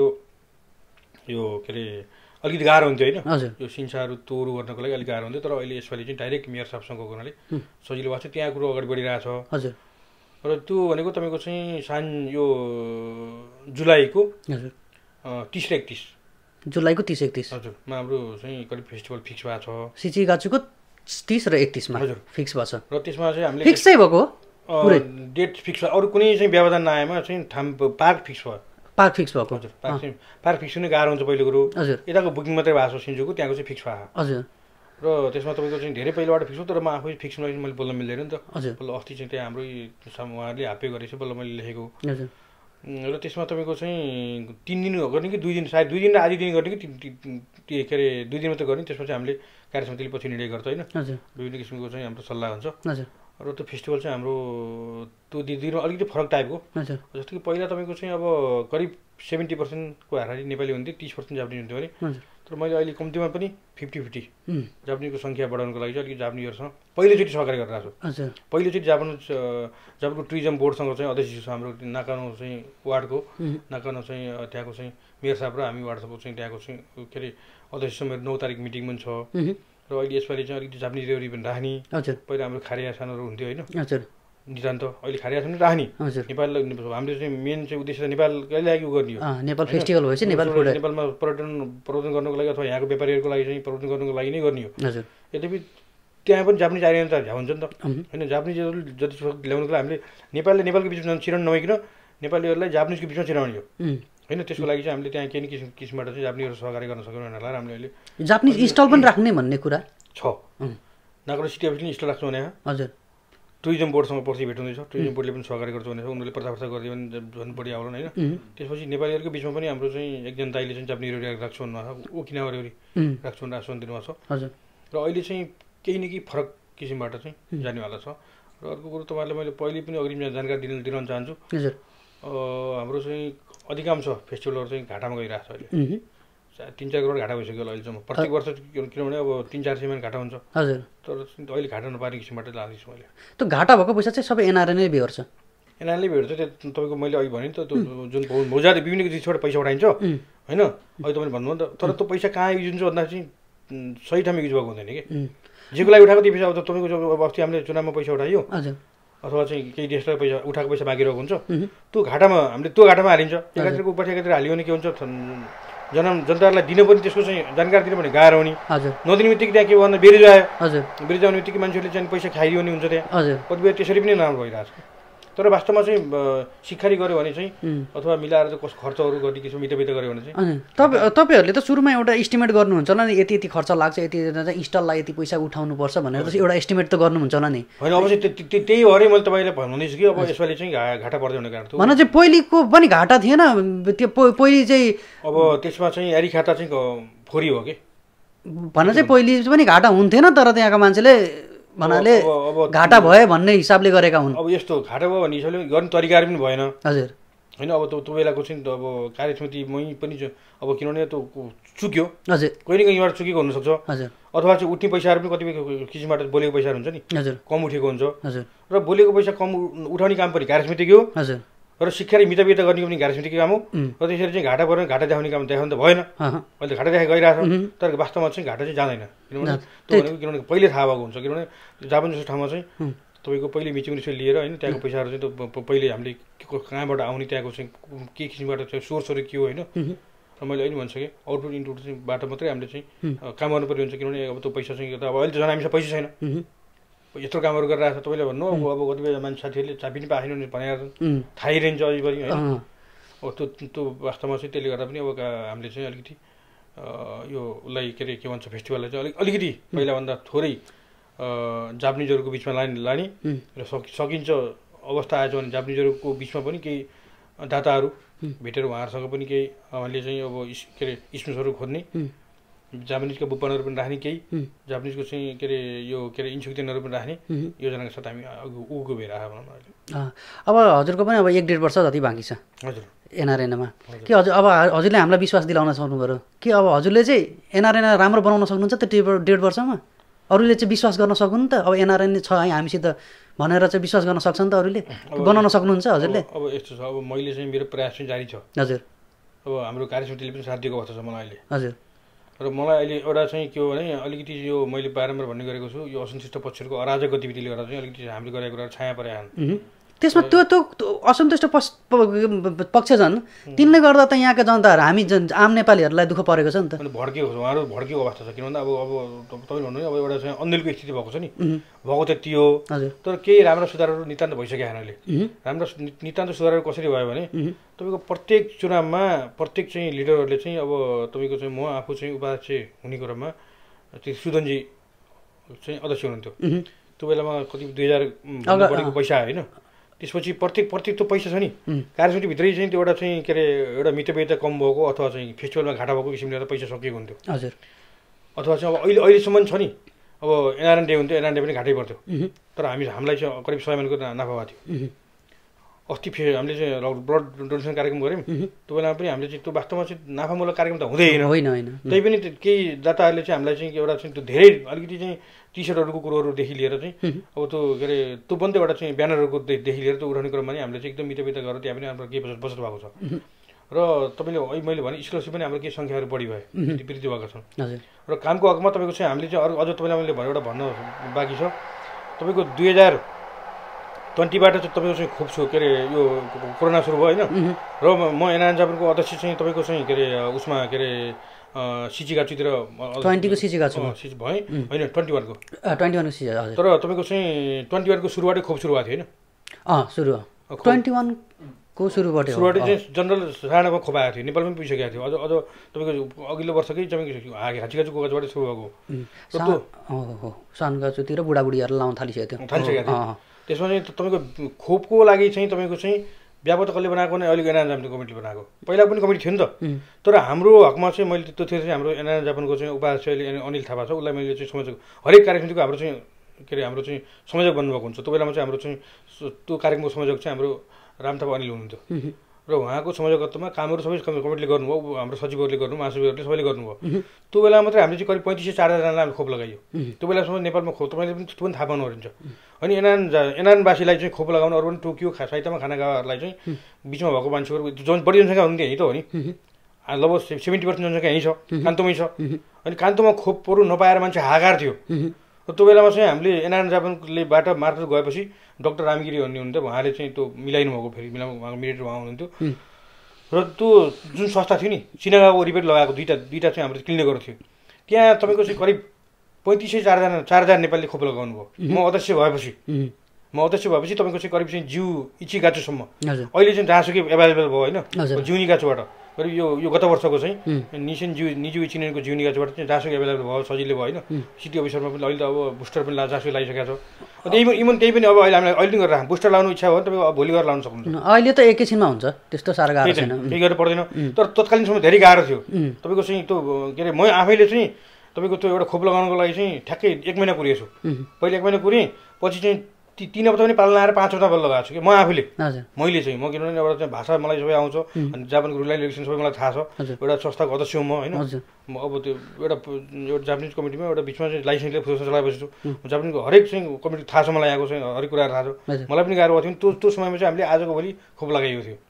यो के अरे अलिकति गाह्रो हुन्थ्यो होइन यो सिन्साहरू तोरू गर्नको लागि अलिक गाह्रो हुन्थ्यो तर अहिले यसपालि चाहिँ डाइरेक्ट मेयर साहबसँग गर्नाले सजिलो भएको छ त्यहाँ कुरो अगाडि बढिरहेछ हजुर र त्यो भनेको तपाईँको चाहिँ यो जुलाईको 30 र 31 जुलाईको 30-31 हजुरमा हाम्रो चाहिँ करिब फेस्टिभल फिक्स भएको छ सिचिगाचुको 30 र 31 मा हजुर फिक्स भएको छ र त्यसमा चाहिँ हामीले फिक्स चाहिँ भएको पुरै डेट फिक्स अरू कुनै चाहिँ व्यवधान नआएमा चाहिँ पार्क फिक्स भयो पार्क फिक्स भएको हजुर पार्क फिक्स हुने गाह्रो हुन्छ पहिलो कुरो हजुर यताको बुकिङ मात्रै भएको छ सिन्जुको त्यहाँको चाहिँ फिक्स भएको हजुर र त्यसमा तपाईँको चाहिँ धेरै पहिलाबाट फिक्स हो तर म आफै फिक्स मैले बोल्न मिल्दैन नि त हजुर बल्ल अस्ति चाहिँ त्यहाँ हाम्रै उहाँहरूले हापे गरेछ बल्ल मैले लेखेको हजुर र त्यसमा तपाईँको चाहिँ 3 दिन गर्ने कि 2 दिन सायद 2 दिन र आधी दिन गर्ने कि के अरे 2 दिन मात्रै गर्ने त्यसमा चाहिँ हामीले कार्यसमितिले पछि निर्णय गर्छ होइन हजुर विभिन्न किसिमको चाहिँ हाम्रो सल्लाह हुन्छ हजुर र त्यो फेस्टिभल चाहिँ हाम्रो त्यो दिनमा अलिकति फरक टाइपको। जस्तो कि पहिला तपाईँको चाहिँ अब करिब 70%को हाराहारी नेपाली हुन्थ्यो, 30% जापानिज हुन्थ्यो अरे। तर मैले अहिले कम्तीमा पनि 50-50 जापानिजको सङ्ख्या बढाउनको लागि चाहिँ अलिकति जापानिजहरूसँग पहिलोचोटि सहकारी गरेर आएको छु। पहिलोचोटि जापानको टुरिज्म बोर्डसँग चाहिँ अध्यक्ष छ हाम्रो नाकानो चाहिँ वार्डको, नाकानो चाहिँ त्यहाँको चाहिँ मेयर साहब र हामी वार्ड चाहिँ त्यहाँको चाहिँ के अरे अध्यक्ष मेरो 9 तारिक मिटिङ पनि छ। र अहिले यसपालि चाहिँ अलिकति जापानिज रेवरी पनि राख्ने। पहिला हाम्रो खारिया सानोहरू हुन्थ्यो होइन नितान्त, अहिले खारिया सानो राख्ने। नेपाललाई हाम्रो चाहिँ मेन चाहिँ उद्देश्य नेपालकै लागि उ गर्ने हो। नेपाल फेस्टिभल भएपछि नेपालमा प्रवर्धन गर्नुको लागि अथवा यहाँको व्यापारीहरूको लागि चाहिँ प्रवर्धन गर्नुको लागि नै गर्ने हो। यद्यपि त्यहाँ पनि जापानिज आइरहने त हुन्छ नि त होइन। जापानिजहरू जति ल्याउनुको लागि हामीले नेपालको बिचमा चिराउनु नभइकन नेपालीहरूलाई जापानिजको बिचमा चिराउने हो होइन। त्यसको लागि चाहिँ हामीले त्यहाँ केही न किसिमबाट चाहिँ जापानिजहरू सहकारी गर्न सक्यौँ भनेर हामीले अहिले जापानिज स्टल पनि राख्ने भन्ने कुरा छ। नागरो सिटी अफिसले स्टल राख्नु भने हजुर टुरिज्म बोर्डसँग पर्सि भेट्नुहुँदैछ, टुरिज्म बोर्डले पनि सहकारी गर्छ भनेर उनीहरूले प्रचार गरिदियो भने झन् बढी आउला होइन। त्यसपछि नेपालीहरूको बिचमा पनि हाम्रो चाहिँ एकजना दाइले चाहिँ जापानिज रेवरी राख्छु भन्नुभएको छ, ओकिनावा रेवरी राख्छु भनेर आश्वासन दिनुभएको छ। र अहिले चाहिँ केही न केही फरक किसिमबाट चाहिँ जानेवाला छ। र अर्को कुरो तपाईँहरूले मैले पहिले पनि अग्रिम जानकारी दिन चाहन्छु, हाम्रो चाहिँ अधिकांश फेस्टिभलहरू चाहिँ घाटामा गइरहेको छ अहिले। 3-4 करोड घाटा भइसक्यो अहिलेसम्म प्रत्येक वर्ष, किनभने अब 3-4 सयमा घाटा हुन्छ। तर अहिले घाटा नपार्ने किसिमबाट लाँदैछु मैले। त्यो घाटा भएको पैसा चाहिँ सबै एनआरएनले बेहोर्छ। एनआरएनले बेहोर्छ। त्यो तपाईँको मैले अघि भने त त्यो जुन मौजा विभिन्न देशबाट पैसा उठाइन्छ होइन, अहिले तपाईँले भन्नुभयो नि त। तर त्यो पैसा कहाँ युज हुन्छ भन्दा चाहिँ सही ठाउँमा युज भएको हुँदैन कि। जेको लागि उठाएको त्यो पैसा अब तपाईँको अब अस्ति हामीले चुनावमा पैसा उठायो अथवा चाहिँ केही देशलाई पैसा उठाएको पैसा मागिरहेको हुन्छ, त्यो घाटामा हामीले त्यो घाटामा हालिन्छ। एकातिरको उपाधि एकातिर हाल्यो भने के हुन्छ, जनताहरूलाई दिन पनि त्यसको चाहिँ जानकारी दिनु पनि गाह्रो हुने। नदिने बित्तिकै त्यहाँ के भन्दा बेरिज आयो, बेरिज आउने बित्तिकै मान्छेहरूले चाहिँ पैसा खाइदियो भने हुन्छ। त्यहाँ कतिपय त्यसरी पनि नराम्रो भइरहेको छ। तर वास्तवमा चाहिँ सिक्खारी गऱ्यो भने चाहिँ अथवा मिलाएर चाहिँ कस्तो खर्चहरू गर्ने किसिम मितोबितो गऱ्यो भने चाहिँ तपाईँहरूले त सुरुमा एउटा एस्टिमेट गर्नुहुन्छ होला नि, यति यति खर्च लाग्छ, यति चाहिँ स्टललाई यति पैसा उठाउनुपर्छ भनेर चाहिँ एउटा एस्टिमेट त गर्नुहुन्छ होला नि होइन। अब चाहिँ त्यही हो अरे मैले तपाईँलाई भन्दैछु कि अब यसपालि चाहिँ घाटा पर्दै हुने कारण भन चाहिँ पहिलेको पनि घाटा थिएन त्यो पहिले चाहिँ। अब त्यसमा चाहिँ यारी खाता चाहिँ फोरी हो कि भन चाहिँ पहिले पनि घाटा हुन्थेन, तर त्यहाँका मान्छेले भन्नाले घाटा भयो भन्ने हिसाबले गरेका हुन्। अब यस्तो घाटा भयो भन्ने हिसाबले गर्ने तरिकाहरू पनि भएन हजुर होइन। अब त्यो बेलाको चाहिँ अब कार्यसमितिमै पनि अब किनभने त्यो चुक्यो हजुर, कोही न कहीँबाट चुकेको हुनसक्छ हजुर, अथवा चाहिँ उठ्ने पैसाहरू पनि कतिपय किसिमबाट बोलेको पैसाहरू हुन्छ नि हजुर, कम उठेको हुन्छ हजुर। र बोलेको पैसा कम उठाउने काम पनि कार्यसमितिकै हो हजुर, र शिक्षा मितव्यत गर्ने पनि कार्यसमितिकै काम हो। र त्यसरी चाहिँ घाटा परेर घाटा देखाउने काम देखाउनु त भएन। अहिले घाटा देखाइ गइरहेको छ, तर वास्तवमा चाहिँ घाटा चाहिँ जाँदैन। किनभने पहिले थाहा भएको हुन्छ, किनभने जापान जस्तो ठाउँमा चाहिँ तपाईँको पहिले मिचिङदेखि लिएर होइन त्यहाँको पैसाहरू चाहिँ त्यो पहिले हामीले कहाँबाट आउने त्यहाँको चाहिँ के किसिमबाट चाहिँ सोर्सहरू के हो होइन। र मैले अहिले भनिसकेँ आउटपुट इनपुट चाहिँ बाट मात्रै हामीले चाहिँ काम गर्नुपर्ने हुन्छ, किनभने अब त्यो पैसा चाहिँ अब अहिले त झन् हामीसँग पैसा छैन, यत्रो कामहरू गरिरहेको छ। तपाईँले भन्नु अब कतिपय मान्छे साथीहरूले चाबी पनि पाएन भनेर थाहै रहन्छ अझै पनि होइन। अब त्यो वास्तवमा चाहिँ त्यसले गर्दा पनि अब हामीले चाहिँ अलिकति यो उसलाई के अरे के भन्छ फेस्टिभललाई चाहिँ अलिकति पहिलाभन्दा थोरै जापानिजहरूको बिचमा लाने र सकिन्छ अवस्था आएछ भने जापानिजहरूको बिचमा पनि केही दाताहरू भेटेर उहाँहरूसँग पनि केही हामीले चाहिँ अब के अरे स्पेसहरू खोज्ने, जापानिजका बुप्पानहरू पनि राख्ने, केही जापानिजको चाहिँ के अरे यो के अरे इन्सुक्तेनहरू पनि राख्ने योजनाको साथ हामी उको भएर आयो भनौँ अहिले। अब हजुरको पनि अब 1-1.5 वर्ष जति बाँकी छ हजुर एनआरएनमा के हजुर अब हजुरले हामीलाई विश्वास दिलाउन सक्नु पऱ्यो कि अब हजुरले चाहिँ एनआरएन राम्रो बनाउन सक्नुहुन्छ त 1.5 वर्षमा? अरूले चाहिँ विश्वास गर्न सक्नु नि त, अब एनआरएन छ है हामीसित भनेर चाहिँ विश्वास गर्न सक्छ नि त अरूले, बनाउन सक्नुहुन्छ हजुरले? अब यस्तो छ, अब मैले चाहिँ मेरो प्रयास चाहिँ जारी छ हजुर। अब हाम्रो कार्यसमितिले पनि साथ दिएको अवस्था छ मलाई अहिले हजुर। र मलाई अहिले एउटा चाहिँ के हो भने अलिकति यो मैले बारम्बार भन्ने गरेको छु, यो असन्तुष्ट पक्षहरूको अराजक गतिविधिले गर्दा चाहिँ अलिकति हामीले गरेको कुरा छाया परेको त्यसमा त्यो असन्तुष्ट पक्ष छन्, तिनले गर्दा त यहाँका जनताहरू हामी आम नेपालीहरूलाई दुःख परेको छ नि त। भड्किएको छ, उहाँहरू भड्किएको अवस्था छ। किनभने अब तपाईँले भन्नु अब एउटा चाहिँ अन्धेलको स्थिति भएको छ नि, भएको त्यति हो। तर केही राम्रो सुधारहरू नितान्त भइसकेन अहिले। राम्रो नितान्त सुधारहरू कसरी भयो भने तपाईँको प्रत्येक चुनावमा प्रत्येक चाहिँ लिडरहरूले चाहिँ अब तपाईँको चाहिँ म आफू चाहिँ उपाध्यक्ष हुने क्रममा त्यो सुदनजी चाहिँ अध्यक्ष हुनुहुन्थ्यो। त्यो बेलामा कति 2000 बढेको पैसा आयो होइन। त्यसपछि प्रत्येक त्यो पैसा छ नि कार्यसमितिभित्रै चाहिँ त्यो एउटा चाहिँ के अरे एउटा मितव्ययता कम भएको अथवा चाहिँ फेस्टिभलमा घाटा भएको किसिमले गर्दा पैसा सकिएको हुन्थ्यो हजुर। अथवा चाहिँ अब अहिलेसम्म छ नि अब एनआरएन डे हुन्थ्यो, एनआरएन डे पनि घाटै पर्थ्यो। तर हामीलाई चाहिँ करिब 100 million नाफा भएको थियो। अस्ति हामीले चाहिँ ब्लड डोनेसन कार्यक्रम गऱ्यौँ, त्यो बेलामा पनि हामीले चाहिँ त्यो वास्तवमा चाहिँ नाफामूलक कार्यक्रम त हुँदैन। त्यही पनि केही दाताहरूले चाहिँ हामीलाई चाहिँ एउटा चाहिँ त्यो धेरै अलिकति चाहिँ टी सर्टहरूको कुरोहरूदेखि लिएर चाहिँ अब त्यो के अरे त्यो बन्द एउटा चाहिँ ब्यानरहरूकोदेखि लिएर त्यो उठाउने क्रममा नि हामीले चाहिँ एकदम मिठो गरेर त्यहाँ पनि हाम्रो केही बचत भएको छ। र तपाईँले मैले भने स्कलरसिप पनि हाम्रो केही सङ्ख्याहरू बढी भयो, वृद्धि भएका छन्। र कामको हकमा तपाईँको चाहिँ हामीले चाहिँ अझ तपाईँलाई मैले एउटा भन्न बाँकी छ। तपाईँको 2020बाट चाहिँ तपाईँको चाहिँ खोप्छु के अरे यो कोरोना सुरु भयो होइन, र म एनआरएन जापानको अध्यक्ष चाहिँ तपाईँको चाहिँ के अरे उसमा के अरे सिचिगाचुतिर 20को सिचिगाचु भएँ होइन 21को सिजन। तर तपाईँको चाहिँ 21को सुरुबाटै खोप सुरु भएको थियो होइन। सुरु 21को सुरुबाटै चाहिँ जनरल सानामा खोप आएको थियो, नेपालमा पनि पुगिसकेको थियो। अझ तपाईँको अघिल्लो वर्षकै तपाईँको हाँचीगाचुको गजबाट सुरु भएको सानगाचुतिर बुढाबुढीहरूलाई लाउन थालिसकेको थियो। त्यसमा चाहिँ तपाईँको खोपको लागि चाहिँ तपाईँको चाहिँ व्यापक कसले बनाएको भने अहिले एनआरएन जापानको कमिटीले बनाएको, पहिला पनि कमिटी थियो नि त। तर हाम्रो हकमा चाहिँ मैले त्यो थियो चाहिँ हाम्रो एनआरएन जापानको चाहिँ उपाध्यक्ष अहिले अनिल थापा छ, उसलाई मैले चाहिँ संयोजक हरेक कार्यक्रमको हाम्रो चाहिँ के अरे हाम्रो चाहिँ संयोजक बन्नुभएको हुन्छ। त्यो बेलामा चाहिँ हाम्रो चाहिँ त्यो कार्यक्रमको संयोजक चाहिँ हाम्रो राम थापा अनिल हुनुहुन्थ्यो, र उहाँको संयोजकत्वमा कामहरू सबै कमिटीले गर्नुभयो, हाम्रो सचिवहरूले गर्नु, महासचिवहरूले सबैले गर्नुभयो। त्यो बेला मात्रै हामीले चाहिँ करिब 35-4000जनालाई हामीले खोप लगाइयो। त्यो बेलासम्म नेपालमा खोप तपाईँले पनि त्यो पनि थाहा पाउनु परिन्छ। अनि एनआरएनवासीलाई चाहिँ खोप लगाउनु, अरू पनि टोकियो साहित्यमा खानागाहरूलाई चाहिँ बिचमा भएको मान्छेहरू बढी जनसङ्ख्या हुनुहुन्थ्यो यहीँ त हो नि, लगभग 70% जनसङ्ख्या यहीँ छ, कान्तोमै छ। अनि कान्तोमा खोपहरू नपाएर मान्छे हाहाकार थियो। त्यो बेलामा चाहिँ हामीले एनआरएन जापानलेबाट मार्फत गएपछि डाक्टर रामगिरी हुनुहुन्थ्यो, उहाँले चाहिँ त्यो मिलाइनु भएको, फेरि उहाँको मिडिएटर उहाँ हुनुहुन्थ्यो। र त्यो जुन संस्था थियो नि सिनागाको वरिपरि लगाएको दुईवटा चाहिँ हाम्रो क्लिनिकहरू थियो, त्यहाँ तपाईँको चाहिँ करिब 3500-4000 नेपालीले खोप लगाउनु भयो। म अध्यक्ष भएपछि तपाईँको चाहिँ करिब चाहिँ जिउ इचिगाचुसम्म अहिले चाहिँ जहाँसुकै एभाइलेबल भयो होइन, जिउनी गाचुबाट करिब यो गत वर्षको चाहिँ निजु इचिनेको जिउनी गाचुबाट चाहिँ जहाँसुकै एभाइलेबल भयो, सजिलै भयो होइन। सिटी अफिसरमा पनि अहिले त अब बुस्टर पनि जहाँसुकै लगाइसकेको छ। त्यही पनि अब अहिले हामीलाई अहिले पनि गरेर बुस्टर लाउनु इच्छा भयो भने तपाईँको भोलि गरेर लाउनु सक्नुहुन्छ। अहिले त एकैछिनमा हुन्छ, त्यस्तो साह्रो गाह्रो छैन, केही गरेर पर्दैन। तर तत्कालीन समय धेरै गाह्रो थियो तपाईँको चाहिँ त्यो के अरे म आफैले चाहिँ तपाईँको त्यो एउटा खोप लगाउनको लागि चाहिँ ठ्याक्कै 1 महिना कुरेछु। पहिले 1 महिना कुरेँ, पछि चाहिँ 3 हप्ता पनि पाल्न आएर 5 हप्ता बल लगाएको छु कि म आफूले। मैले चाहिँ म किनभने एउटा चाहिँ भाषा मलाई सबै आउँछ, अनि जापानको रुल एन्ड रेगुलेसन सबै मलाई थाहा छ, एउटा संस्थाको अध्यक्ष हुँ म होइन। म अब त्यो एउटा जापानिज कमिटीमा एउटा बिचमा चाहिँ लाइसेन्सले फुर्सद चलाएपछि छु, जापानिजको हरेक चाहिँ कमिटी थाहा छ मलाई, आएको चाहिँ हरेक कुराहरू थाहा छ मलाई पनि। गाह्रो भएको थियो त्यो समयमा चाहिँ हामीले आजको भोलि खोप लगाइएको थियो,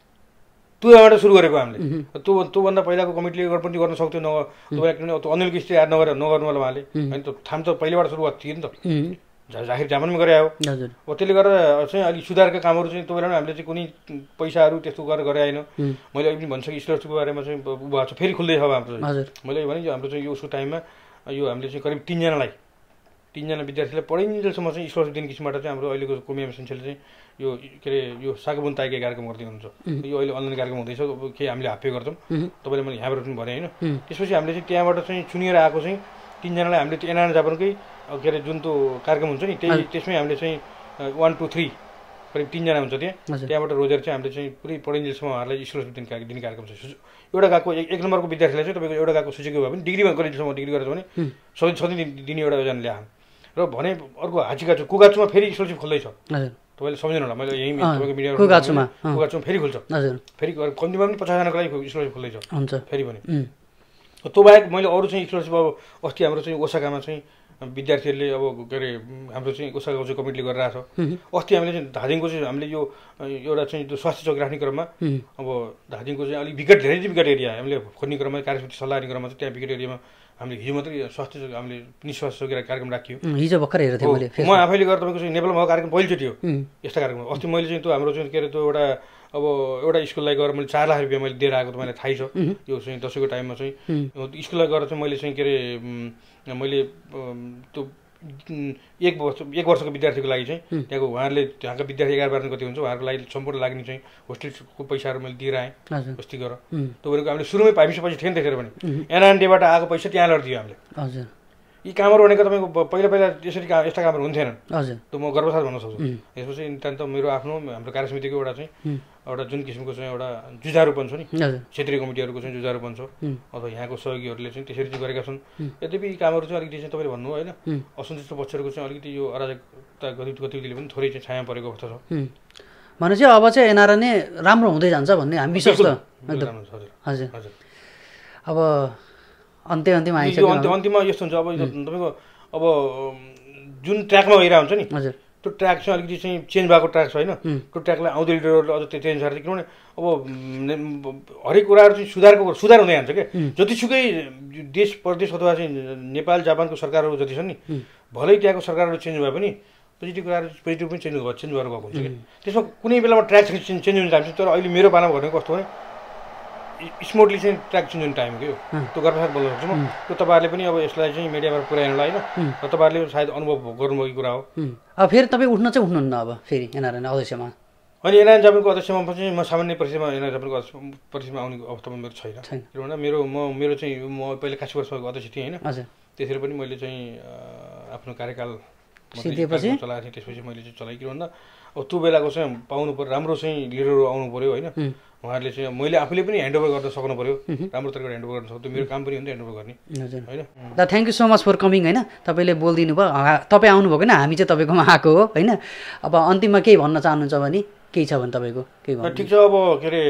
त्योबाट सुरु गरेको हामीले। त्योभन्दा पहिलाको कमिटीले पनि गर्न सक्थ्यो किनभने त्यो अनिलको स्थिति याद नगर्नु होला उहाँले, होइन त्यो थाम त पहिलेबाट सुरुवात थियो नि त, जाहिर जापानमा गरे आयो। अब त्यसले गर्दा चाहिँ अलिक सुधारका कामहरू चाहिँ त्यो बेलामा हामीले चाहिँ कुनै पैसाहरू त्यस्तो गरेर गरे आएन। मैले अहिले पनि भनिसकेँ स्कलरसिपको बारेमा चाहिँ उ भएको छ, फेरि खुल्दैछ अब हाम्रो चाहिँ। मैले भने हाम्रो चाहिँ यो उसको टाइममा यो हामीले चाहिँ करिब 3जना विद्यार्थीलाई पढिन्जेलसम्म चाहिँ स्कलरसिप दिने किसिमबाट चाहिँ हाम्रो अहिलेको कोमिया सेन्सले चाहिँ यो के अरे यो सागबुन ताइके कार्यक्रम गर्दै हुनुहुन्छ। यो अहिले अनलाइन कार्यक्रम हुँदैछ, केही हामीले हाफे गर्छौँ, तपाईँले मैले यहाँबाट पनि भने होइन। त्यसपछि हामीले चाहिँ त्यहाँबाट चाहिँ चुनिएर आएको चाहिँ 3जनालाई हामीले त्यो एनआरएन जापानकै के अरे जुन त्यो कार्यक्रम हुन्छ नि त्यसमै हामीले चाहिँ 1 2 3 करिब 3जना हुन्छ त्यहाँबाट रोजेर चाहिँ हामीले चाहिँ पुरै पढिन्जेलसम्म उहाँहरूलाई स्कलरसिप दिने कार्यक्रम छ। एउटा गएको 1 नम्बरको विद्यार्थीलाई चाहिँ तपाईँको एउटा गएको सुचेको भए पनि डिग्रीमा गरिन्जेलसम्म डिग्री गरेर भने सधैँ दिने एउटा योजना ल्याएँ। र भने अर्को हाँचीगाचु कुगाचुमा फेरि स्कलरसिप खोल्दैछ, तपाईँले सम्झिनु होला, मैले यहीँ तपाईँको मिडिया कुगाचुमा फेरि खोल्छ, फेरि कम्तीमा पनि 50जनाको लागि स्कलरसिप खोल्दैछ फेरि पनि। त्यो बाहेक मैले अरू चाहिँ स्कलरसिप अब अस्ति हाम्रो चाहिँ ओसाकामा चाहिँ विद्यार्थीहरूले अब के अरे हाम्रो चाहिँ ओसाकाको चाहिँ कमिटीले गरिरहेको छ। अस्ति हामीले चाहिँ धादिङको चाहिँ हामीले यो एउटा चाहिँ त्यो स्वास्थ्य चौकी राख्ने क्रममा अब धादिङको चाहिँ अलिक धेरै विकट एरिया हामीले खोज्ने क्रममा कार्यसमिति सल्लाह गर्ने क्रममा चाहिँ त्यहाँ विकट एरियामा हामीले हिजो मात्रै स्वास्थ्य हामीले निस्वास्थ्य चौकी कार्यक्रम राखियो। हिजो भर्खर हेरेको थिएँ मैले, म आफैले गरेर तपाईँको चाहिँ नेपालमा भएको कार्यक्रम पहिलोचोटि हो यस्ता कार्यक्रम। अस्ति मैले चाहिँ त्यो हाम्रो चाहिँ के अरे त्यो एउटा स्कुललाई गएर मैले 4 लाख रुपियाँ मैले दिएर आएको तपाईँलाई थाहै छ। यो चाहिँ दसैँको टाइममा चाहिँ स्कुललाई गएर चाहिँ मैले चाहिँ के अरे मैले त्यो 1 वर्षको विद्यार्थीको लागि चाहिँ त्यहाँको उहाँहरूले त्यहाँका विद्यार्थी 11-12 कति हुन्छ उहाँहरूको लागि सम्पूर्ण लाग्ने चाहिँ होस्टेलको पैसाहरू मैले दिएर आएँ अस्ति गरेर। त्यो भनेको हामीले सुरुमै 5 पछि थिएन त्यतिखेर पनि एनआरएन डेबाट आएको पैसा त्यहाँ लडिदियो हामीले। यी कामहरू भनेको तपाईँको पहिला पहिला यसरी यस्ता कामहरू हुन्थेनन्। हजुर त म गर्वसाथ भन्न सक्छु। यसपछि नितान्त मेरो आफ्नो हाम्रो कार्य समितिको एउटा चाहिँ एउटा जुन किसिमको चाहिँ एउटा जुझारुपन छ नि, क्षेत्रीय कमिटीहरूको चाहिँ जुझारुपन छ अथवा यहाँको सहयोगीहरूले चाहिँ त्यसरी चाहिँ गरेका छन्। यद्यपि यी कामहरू चाहिँ अलिकति चाहिँ तपाईँले भन्नुभयो होइन, असन्तुष्ट पक्षहरूको चाहिँ अलिकति यो अराजकता गतिविधिले पनि थोरै चाहिँ छाया परेको अवस्था छ। भनेपछि अब चाहिँ एनआरएनए राम्रो हुँदै जान्छ भन्ने हामी विश्वास त एकदम। हजुर हजुर अब अन्त्यमा आइसक्यो। अन्तिममा यस्तो हुन्छ अब तपाईँको अब जुन ट्र्याकमा गइरहेको हुन्छ नि, हजुर त्यो ट्र्याक चाहिँ अलिकति चाहिँ चेन्ज भएको ट्र्याक छ होइन। त्यो ट्र्याकलाई आउँदो लिडरहरूले अझ त्यो चेन्ज गरेर, किनभने अब हरेक कुराहरू चाहिँ सुधार हुँदै जान्छ क्या। जतिसुकै देश प्रदेश अथवा चाहिँ नेपाल जापानको सरकारहरू जति छन् नि, भलै त्यहाँको सरकारहरू चेन्ज भए पनि पोजिटिभ कुराहरू पोजिटिभ पनि चेन्ज भएर गएको हुन्छ कि। त्यसमा कुनै बेलामा ट्र्याक चेन्ज हुने टाइम छ। तर अहिले मेरो पालामा भनेको कस्तो भने स्मुथली चाहिँ ट्र्याक चेन्ज हुने टाइम हो कि त्यो गर्वसाथ बोल्न सक्छु म। त्यो तपाईँहरूले पनि अब यसलाई चाहिँ मिडियामा पुर्याउनुलाई होइन, र तपाईँहरूले सायद अनुभव गर्नुभएको कुरा हो। अब फेरि तपाईँ उठ्न चाहिँ उठ्नुहुन्न अब फेरि एनआरएनए अध्यक्षमा? अनि एनआरएन जापानको अध्यक्षमा चाहिँ म सामान्य परिषदमा एनआरएन जापानको परिषदमा आउने अवस्थामा मेरो छैन। किनभने मेरो चाहिँ म पहिला 81 वर्षको अध्यक्ष थिएँ होइन। त्यसरी पनि मैले चाहिँ आफ्नो कार्यकाल सिद्धिएपछि चलाएको थिएँ। त्यसपछि मैले चाहिँ चलाएँ। किन भन्दा अब त्यो बेलाको चाहिँ पाउनु पऱ्यो, राम्रो चाहिँ लिडरहरू आउनु पऱ्यो होइन। उहाँहरूले चाहिँ मैले आफूले पनि ह्यान्डओभर गर्न सक्नु पऱ्यो, राम्रो तरिकाले ह्यान्डओभर गर्न सक्छु। मेरो काम पनि हो नि त ह्यान्डओभर गर्ने होइन। दा thank you so much for coming होइन। तपाईँले बोलिदिनु भयो, तपाईँ आउनुभएको होइन, हामी चाहिँ तपाईँकोमा आएको हो होइन। अब अन्तिममा केही भन्न चाहनुहुन्छ भने केही छ भने तपाईँको केही भन्नु? ठिक छ। अब के अरे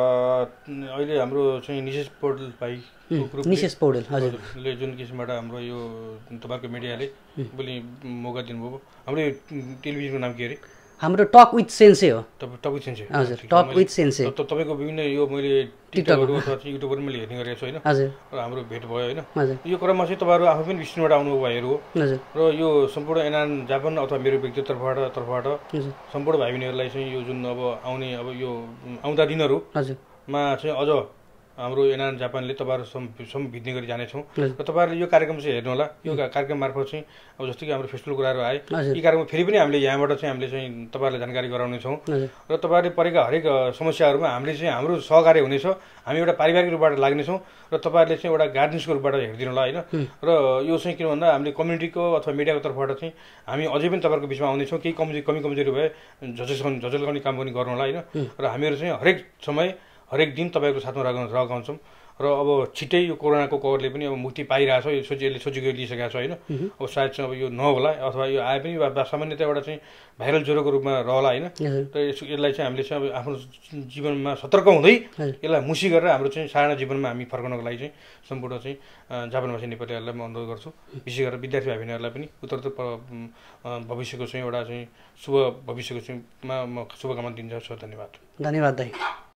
अहिले हाम्रो चाहिँ निशेष पौडेल भाइ, निशेष पौडेल हजुरले जुन किसिमबाट हाम्रो यो तपाईँको मिडियाले भोलि मौका दिनुभयो। हाम्रो टेलिभिजनको नाम के अरे? हाम्रो टक विथ सेन्से हो। टक विथ सेन्से हजुर, टक विथ सेन्से। तपाईँको विभिन्न यो मैले टिकटकहरू अथवा युट्युबहरू मैले हेर्ने गरेको छु होइन। हजुर र हाम्रो भेट भयो होइन। यो क्रममा चाहिँ तपाईँहरू आफै पनि विश्वबाट आउनुभएको भाइहरू हो। र यो सम्पूर्ण एनआरएन जापान अथवा मेरो व्यक्तिगत तर्फबाट सम्पूर्ण भाइ बहिनीहरूलाई चाहिँ यो जुन अब आउने अब यो आउँदा दिनहरूमा चाहिँ अझ हाम्रो एनआरएन जापानले तपाईँहरू भिज्ने गरी जानेछौँ। र तपाईँहरूले यो कार्यक्रम चाहिँ हेर्नु होला। यो कार्यक्रम मार्फत चाहिँ अब जस्तो कि हाम्रो फेस्टिभल कुराहरू आए, यी कार्यक्रम फेरि पनि हामीले यहाँबाट चाहिँ हामीले चाहिँ तपाईँहरूलाई जानकारी गराउनेछौँ। र तपाईँहरूले परेका हरेक समस्याहरूमा हामीले चाहिँ हाम्रो सहकार्य हुनेछ। हामी एउटा पारिवारिक रूपबाट लाग्नेछौँ र तपाईँहरूले चाहिँ एउटा गार्जेन्सको रूपबाट हेरिदिनु होला होइन। र यो चाहिँ किन भन्दा हामीले कम्युनिटीको अथवा मिडियाको तर्फबाट चाहिँ हामी अझै पनि तपाईँहरूको बिचमा आउनेछौँ। केही कमजोरी भए झचल्काउने काम पनि गर्नु होला होइन। र हामीहरू चाहिँ हरेक समय हरेक दिन तपाईँको साथमा रहन्छौँ। र अब छिट्टै यो कोरोनाको कहरले पनि अब मुक्ति पाइरहेछ। यो सोचेको लिइसकेको छ होइन। अब सायद चाहिँ अब यो नहोला अथवा यो आए पनि सामान्यतया एउटा चाहिँ भाइरल ज्वरोको रूपमा रहला होइन। र यसलाई चाहिँ हामीले चाहिँ अब आफ्नो जीवनमा सतर्क हुँदै यसलाई मुसी गरेर हाम्रो चाहिँ साधारण जीवनमा हामी फर्कनको लागि चाहिँ सम्पूर्ण चाहिँ जापानवासी नेपालीहरूलाई म अनुरोध गर्छु। विशेष गरेर विद्यार्थी भाइ बहिनीहरूलाई पनि उत्तरोत्तर भविष्यको चाहिँ एउटा चाहिँ शुभ भविष्यको चाहिँ म शुभकामना दिन्छु। धन्यवाद। धन्यवाद दाइ।